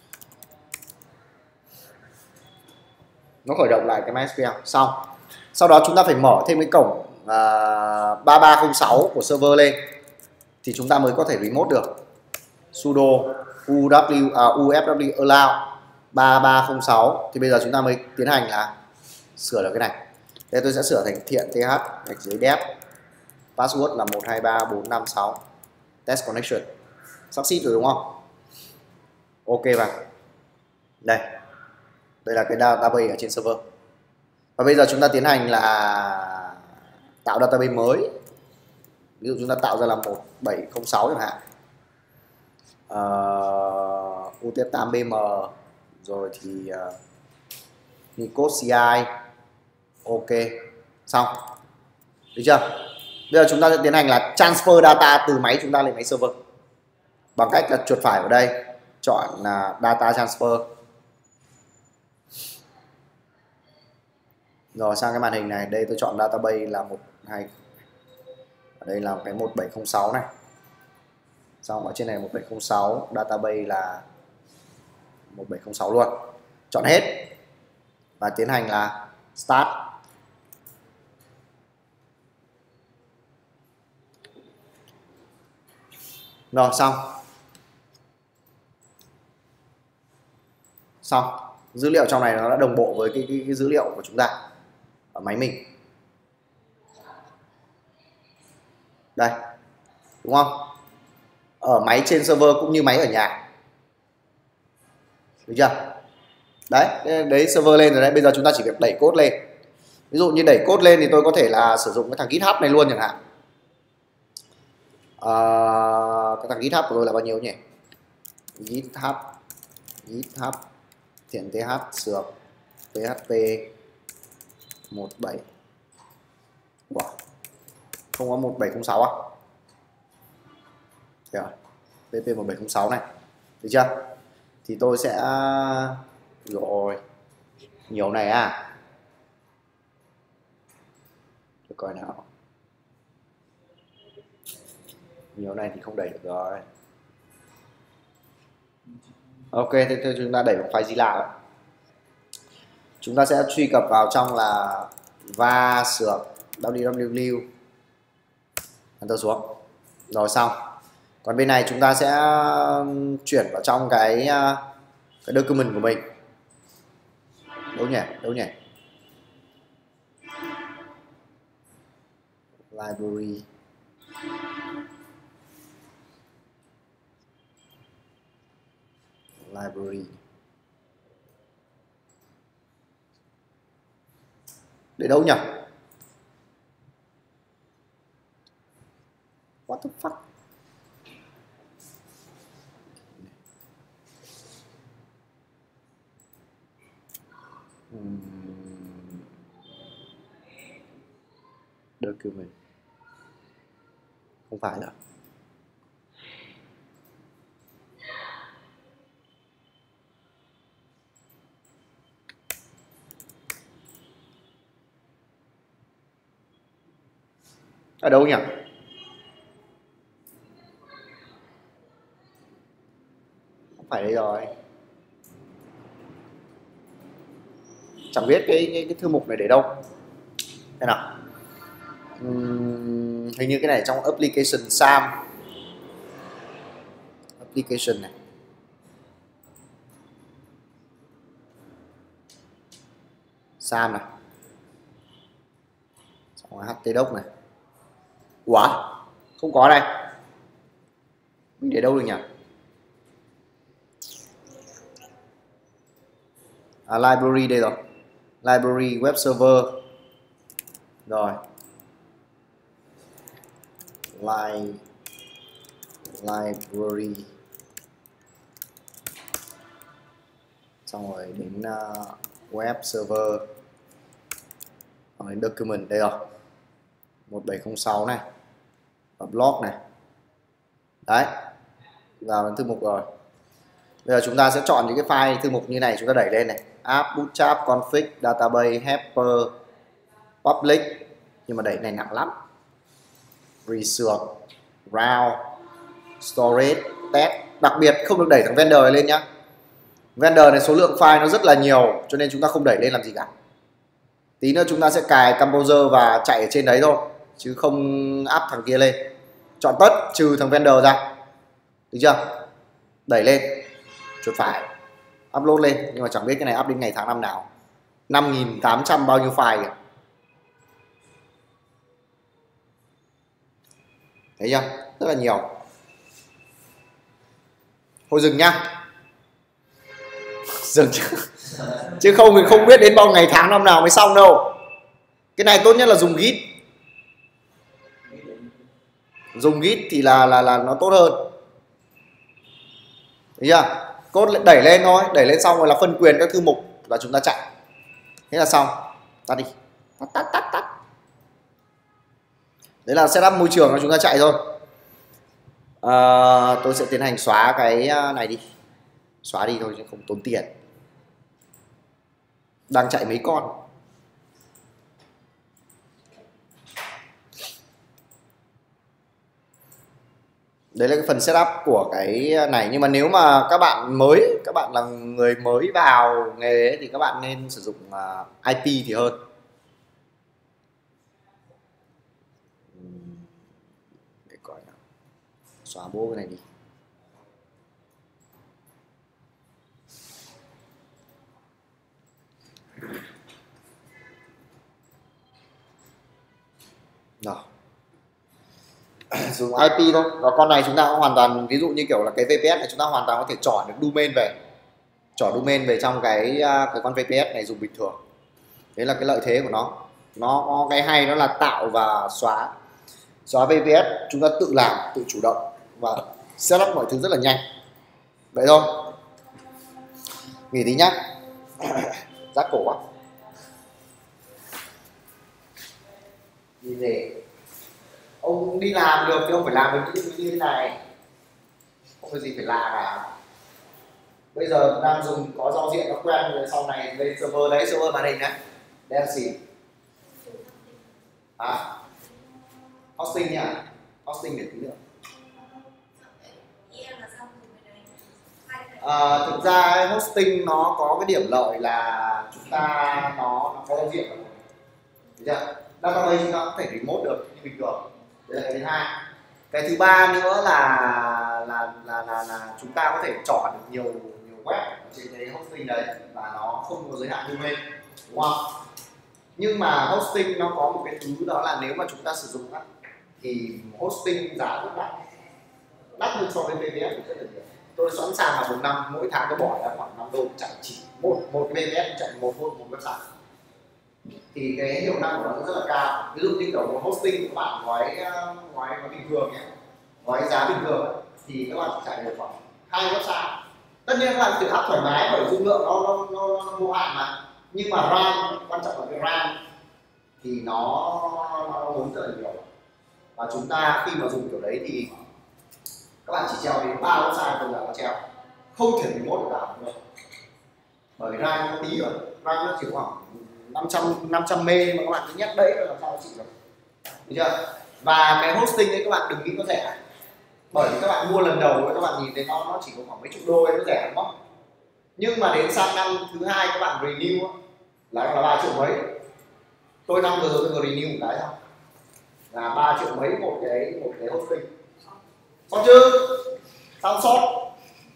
S1: Nó khởi động lại cái MySQL. Xong. Sau đó chúng ta phải mở thêm cái cổng uh, ba ba không sáu của server lên thì chúng ta mới có thể remote được. Sudo uw à, ufw allow ba ba không sáu thì bây giờ chúng ta mới tiến hành là sửa được cái này. Đây tôi sẽ sửa thành thiện th gạch dưới dev, password là một hai ba bốn năm sáu, test connection. Succeed rồi đúng không? Ok vào. Đây. Đây là cái database ở trên server. Và bây giờ chúng ta tiến hành là tạo database mới. Ví dụ chúng ta tạo ra là một bảy không sáu chẳng hạn. Uh, u t tám b m rồi thì uh, Nico xê i. Ok. Xong. Được chưa? Bây giờ chúng ta sẽ tiến hành là transfer data từ máy chúng ta lên máy server bằng cách là chuột phải vào đây, chọn là data transfer. Rồi sang cái màn hình này, đây tôi chọn database là một hai, ở đây là cái một bảy không sáu này. Xong ở trên này một bảy không sáu, database là một bảy không sáu luôn. Chọn hết và tiến hành là start. Rồi xong. Xong. Dữ liệu trong này nó đã đồng bộ với cái, cái, cái dữ liệu của chúng ta ở máy mình. Đây. Đúng không? Ở máy trên server cũng như máy ở nhà. Được chưa? Đấy, đấy server lên rồi đấy. Bây giờ chúng ta chỉ việc đẩy code lên. Ví dụ như đẩy code lên thì tôi có thể là sử dụng cái thằng GitHub này luôn chẳng hạn. À, cái thằng GitHub của tôi là bao nhiêu nhỉ? GitHub GitHub thiện th sược php một bảy. Wow. Không có một bảy không sáu à? Rồi, pp một bảy không sáu này. Được chưa? Thì tôi sẽ rồi nhiều này à. Để coi nào. Nhiều này thì không đẩy được rồi. Ok, thế, thế chúng ta đẩy một file Zilla. Chúng ta sẽ truy cập vào trong là va sược www enter xuống. Rồi xong. Còn bên này chúng ta sẽ chuyển vào trong cái cái document của mình. Đâu nhỉ? Đâu nhỉ? Library. Library. Để đâu nhỉ? What the fuck? Hmm. Document. Không phải đâu. Ở đâu nhỉ? Không phải đây rồi. Chẳng biết cái, cái, cái thư mục này để đâu. Đây nào. Uhm, hình như cái này trong application sam. Application này. Sam này. Xong rồi htdoc này. Ủa? Không có đây. Mình để đâu được nhỉ? À, library đây rồi. Library web server. Rồi. Li library. Xong rồi đến uh, web server. Rồi đến document đây rồi. một bảy không sáu này. Và blog này. Đấy. Vào đến thư mục rồi. Bây giờ chúng ta sẽ chọn những cái file thư mục như này, chúng ta đẩy lên này. App, bootstrap, config, database, helper, public. Nhưng mà đẩy này nặng lắm. Research, route, storage, test. Đặc biệt không được đẩy thằng vendor này lên nhá. Vendor này số lượng file nó rất là nhiều, cho nên chúng ta không đẩy lên làm gì cả. Tí nữa chúng ta sẽ cài Composer và chạy ở trên đấy thôi, chứ không áp thằng kia lên. Chọn tất trừ thằng vendor ra. Được chưa? Đẩy lên, chuột phải, upload lên. Nhưng mà chẳng biết cái này up đến ngày tháng năm nào. Năm nghìn tám trăm bao nhiêu file kìa. Thấy chưa? Rất là nhiều. Thôi dừng nhá. Dừng chứ. Chứ không thì không biết đến bao ngày tháng năm nào mới xong đâu. Cái này tốt nhất là dùng Git. Dùng Git thì là là là nó tốt hơn. Thấy chưa? Code đẩy lên thôi, đẩy lên xong rồi là phân quyền các thư mục và chúng ta chạy. Thế là xong. Tắt đi. Tắt tắt tắt tắt. Đấy là setup môi trường cho chúng ta chạy thôi. À, tôi sẽ tiến hành xóa cái này đi. Xóa đi thôi chứ không tốn tiền. Đang chạy mấy con. Đấy là cái phần setup của cái này. Nhưng mà nếu mà các bạn mới, các bạn là người mới vào nghề ấy, thì các bạn nên sử dụng i pê thì hơn. xóa bố cái này đi. Rồi. Dùng i pê thôi. Và con này chúng ta cũng hoàn toàn, ví dụ như kiểu là cái vê pê ét này chúng ta hoàn toàn có thể chọn được domain về, chọn domain về trong cái cái con vê pê ét này dùng bình thường. Đấy là cái lợi thế của nó. Nó có cái hay nó là tạo và xóa xóa vê pê ét chúng ta tự làm, tự chủ động và setup mọi thứ rất là nhanh. Vậy thôi. Nghỉ tí nhá. Rát cổ quá. Đi về. Ông đi làm được thì ông phải làm được những cái như thế này. Không có gì phải lạ cả. Bây giờ đang dùng có giao diện nó quen rồi, sau này lên server đấy, server màn hình đấy. Đây là gì? À, hosting nha, hosting để tí nữa. À, thực ra hosting nó có cái điểm lợi là chúng ta nó, nó có giao diện rồi. Được chưa? Database chúng ta có thể remote được như bình thường. Đây là cái thứ hai. Cái thứ ba nữa là là là là, là chúng ta có thể chọn được nhiều nhiều web trên cái hosting đấy và nó không có giới hạn domain, đúng không? Nhưng mà hosting nó có một cái thứ đó là nếu mà chúng ta sử dụng á, thì hosting giá rất đắt, đắt hơn so với vê pê ét rất là nhiều. Tôi sẵn sàng là một năm mỗi tháng tôi bỏ ra khoảng năm đô chạy chỉ một một vê pê ét, chạy một một một website. Thì cái hiệu năng của nó rất là cao. Ví dụ như kiểu một hosting các bạn gói gói gói bình thường nhé, gói giá bình thường ấy, thì các bạn chỉ chạy được khoảng hai website. Tất nhiên các bạn tự áp thoải mái bởi dung lượng nó nó, nó, nó vô hạn mà. Nhưng mà RAM, quan trọng là cái RAM thì nó nó muốn rất là nhiều. Và chúng ta khi mà dùng kiểu đấy thì các bạn chỉ treo đến ba website thôi là có treo, không thể remote được cả được. Bởi vì RAM nó tí rồi, RAM nó chỉ khoảng năm trăm mê mà các bạn cứ nhét đấy rồi làm sao chịu được. Được chưa? Và cái hosting ấy các bạn đừng nghĩ nó rẻ. Bởi vì các bạn mua lần đầu ấy, các bạn nhìn thấy nó nó chỉ có khoảng mấy chục đô ấy, nó rẻ đúng không? Nhưng mà đến sang năm thứ hai các bạn renew là là ba triệu mấy. Tôi năm vừa rồi tôi vừa renew một cái xong là ba triệu mấy một cái một cái hosting. Xong chưa? Xong sót.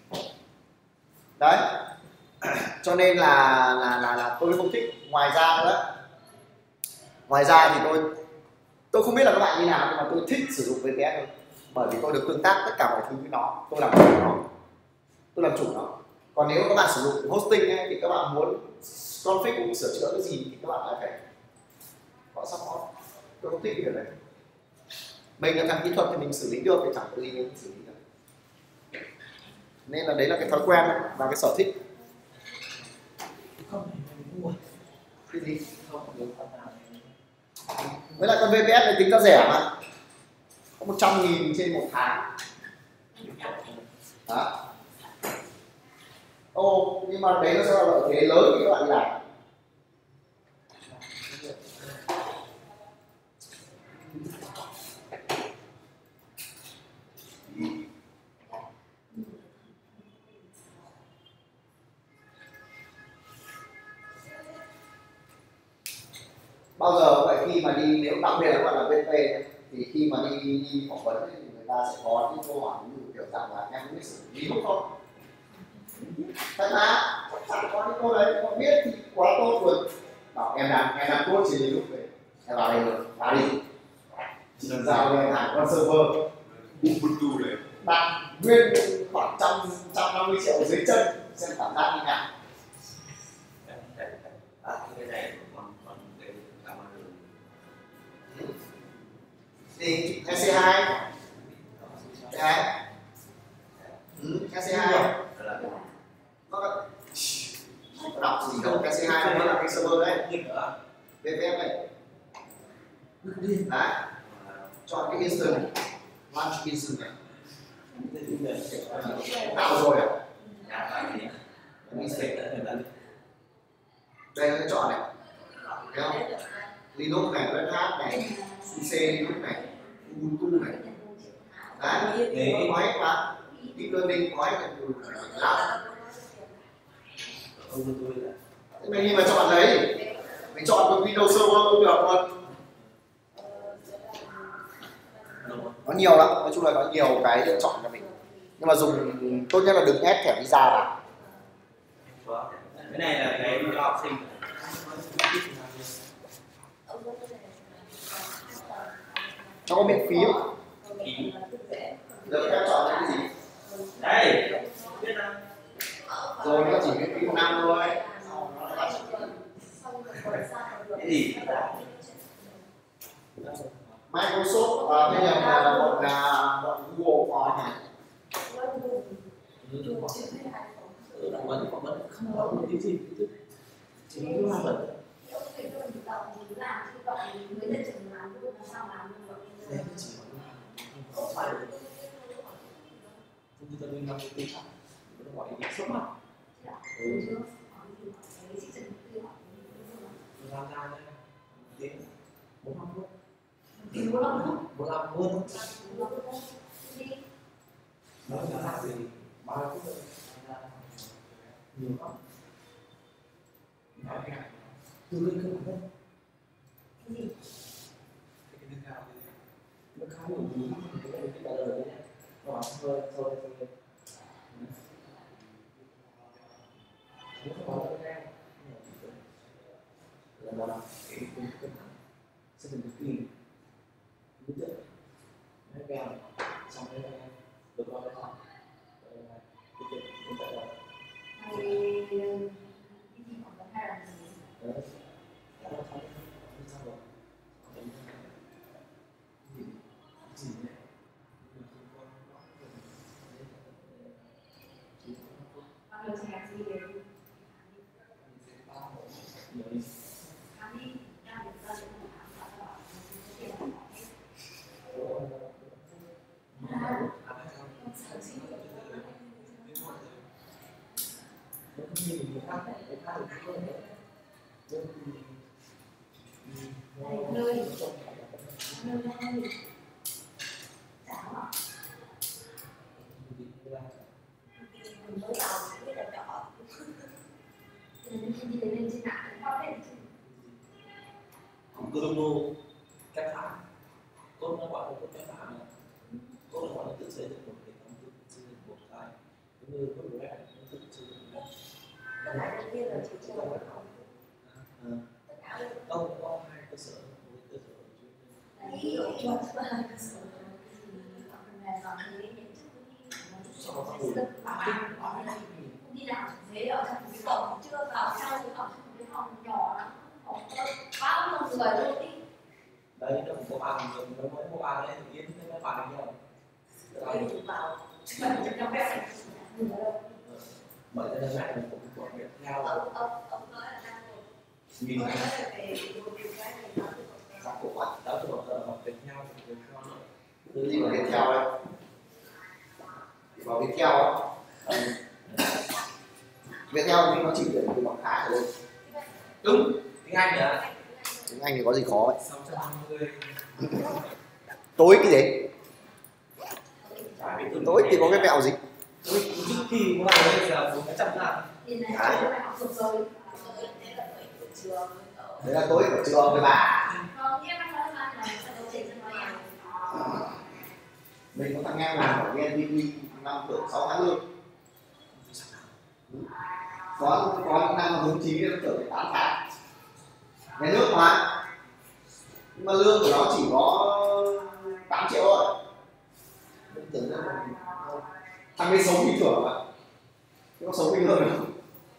S1: Đấy. Cho nên là là là là tôi không thích. Ngoài ra nữa, ngoài ra thì tôi tôi không biết là các bạn như nào nhưng mà tôi thích sử dụng vê pê ét hơn, bởi vì tôi được tương tác tất cả mọi thứ với nó, tôi làm chủ nó, tôi làm chủ nó. Còn nếu các bạn sử dụng hosting ấy, thì các bạn muốn config sửa chữa cái gì thì các bạn lại phải có support. Tôi không thích cái điều này. Mình là thằng kỹ thuật thì mình xử lý được thì chẳng có gì mình xử lý được. Nên là đấy là cái thói quen và cái sở thích. Cái gì? Với lại con vê pê ét này tính ra rẻ mà, có một trăm nghìn trên một tháng. Đó. Ồ, nhưng mà đấy nó sẽ là lợi thế lớn khi các bạn làm. Bao giờ vậy khi mà đi, nếu đặc biệt là các bạn là vê pê thì khi mà đi đi phỏng vấn thì người ta sẽ có những câu hỏi ví dụ kiểu rằng là em biết xử lý lúc không? Thật ra chẳng có những câu đấy, không biết thì quá tốt rồi. Bảo em làm em làm code chỉ lúc về em vào đây rồi, vào đi. Chỉ cần giao lên hẳn con server Ubuntu này đặt nguyên khoảng trăm trăm năm mươi triệu dưới chân xem cảm giác như nào.
S2: À, cái này còn còn cái cảm ơn
S1: thì e xê hai đấy, ừ, e xê hai nó đọc gì đâu, e xê hai nó là cái server đấy, vê pê ét này đấy, chọn cái instant launch instant này tạo rồi à, đây nó chọn này, thấy không? Linux này, Red Hat này, xê xê Linux này, Ubuntu này, đấy, nó có hết mà, deep learning có hết lắm. Thế mình khi mà chọn đấy, mình chọn một Windows Server cũng được luôn. Nó nhiều lắm, nói chung là có nhiều cái lựa chọn cho mình, nhưng mà dùng tốt nhất là đừng ép thẻ visa vào.
S2: Cái này là cái cho học sinh.
S1: Nó có miễn phí không? Được phép chọn cái gì?
S2: Đây, biết đâu.
S1: Rồi nó chỉ miễn phí một năm thôi.
S2: Cái gì?
S1: Microsoft và bây giờ là bọn là bọn Google có này.
S2: Vẫn vẫn không có một cái gì chính là vẫn không phải chúng ta nên làm cái gì nó gọi là số mặt làm ra đấy bốn năm phút bốn năm phút nó là gì ba phút nhiều lắm nói cái từ lên cơ bản cái gì cái nâng cao nó khá nhiều thứ cái cái trả lời đấy nó hơi hơi hơi nó có cái này là nó cái cái cái sẽ thành cái gì đúng chưa nó kèm xong cái này được qua cái xong cái cái cái trả lời Google cách phản tốt nó gọi là tốt cách phản tốt là gọi là tự xây dựng một hệ thống, tự xây dựng một cái như tốt web nó tự xây dựng web. Tất cả những kia là chỉ cho web không? Không, có hai cơ sở, một cơ sở
S3: ví dụ cho hai cơ sở đi làm thế ở trong cái cổng chưa vào trong cái cổng cái phòng nhỏ lắm, phòng bao nhiêu người luôn đi.
S2: Đấy nó có bàn rồi, nó mới có bàn lên tự nhiên nó bàn được nhau.
S3: Đấy chụp vào, bảy chục năm cái
S2: bởi thế nên lại mình cũng có việc theo.
S3: Ông ông ông nói là đang rồi.
S2: Nhìn
S3: nói là về một điều cái này nó
S2: giáo cụ bắt giáo cụ học việc theo việc theo nữa.
S1: Đi vào Viettel đây. Đi vào Viettel á. Viettel thì nó chỉ để từ bằng khá thôi.
S2: Đúng, tiếng Anh nữa.
S1: Tiếng Anh thì có gì khó vậy?
S2: sáu trăm năm mươi.
S1: Tối cái gì? Tối thì có cái mẹo gì?
S2: Tối trước khi có là bây giờ bốn trăm năm.
S1: Đấy là tối của trường với bà. Mình có thằng em làm ở vê en pê tê năm tuổi sáu tháng lương. Có có những năm hướng chí nó trở thành tám tháng. Nhà nước mà. Nhưng mà lương của nó chỉ có tám triệu thôi. Tưởng là thằng ấy sống bình thường mà. Chứ có sống bình thường không?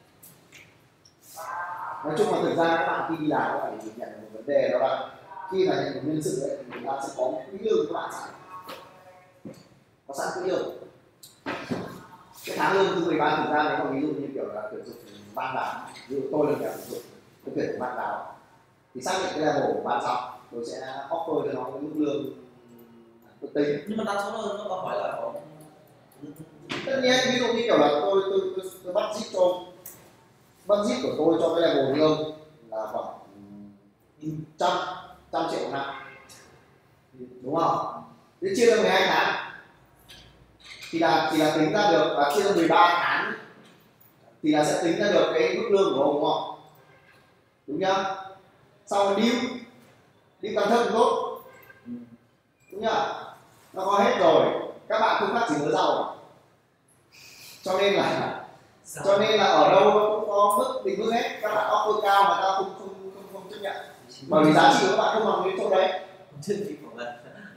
S1: Nói chung là thực ra các bạn khi đi làm các bạn phải nhận một vấn đề đó là khi là nhận một nhân sự ấy, thì chúng ta sẽ có một quỹ lương các bạn sẵn, có sẵn quỹ lương. Cái tháng lương thứ mười ba thực ra nếu mà ví dụ như kiểu là tuyển dụng ban vào, ví dụ tôi là tuyển dụng tôi tuyển ban vào thì xác định cái level của ban xong tôi sẽ offer cho nó cái mức lương tôi tính.
S2: Nhưng mà đa số là nó có phải là có
S1: tất nhiên ví dụ như kiểu là tôi tôi tôi, tôi bắt zip cho budget của tôi cho cái level lương là khoảng trăm trăm triệu một năm, đúng không? Thế chia ra mười hai tháng thì là thì là tính ra được, và chia ra mười ba tháng thì là sẽ tính ra được cái mức lương của ông, đúng không? Đúng nhá. Sau rồi deal deal càng thấp càng tốt, đúng nhá. nó có hết rồi, các bạn không phát triển nhớ giàu, cho nên là cho nên là ở đâu nó cũng có mức định mức hết. Các bạn offer cao mà ta không không không, không chấp nhận, bởi vì giá trị của các bạn không bằng đến chỗ đấy.
S2: chương trình phỏng vấn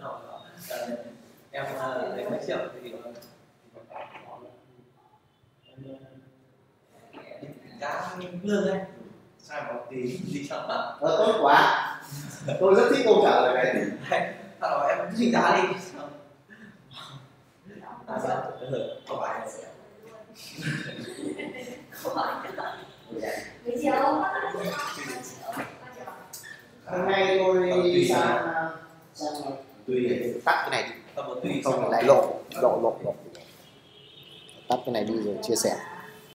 S2: em lấy mấy triệu thì cá lương đấy sai một tí đi xong mà
S1: ờ, tốt quá, tôi rất thích câu trả lời này.
S2: sau em tính giá đi à, sao? Không phải
S3: mấy triệu
S1: Hôm nay tôi đi sang sang
S2: tùy
S1: tắt cái này đi,
S2: không có tùy
S1: không lại lộ lộ lộ lộ tắt cái này đi rồi chia sẻ.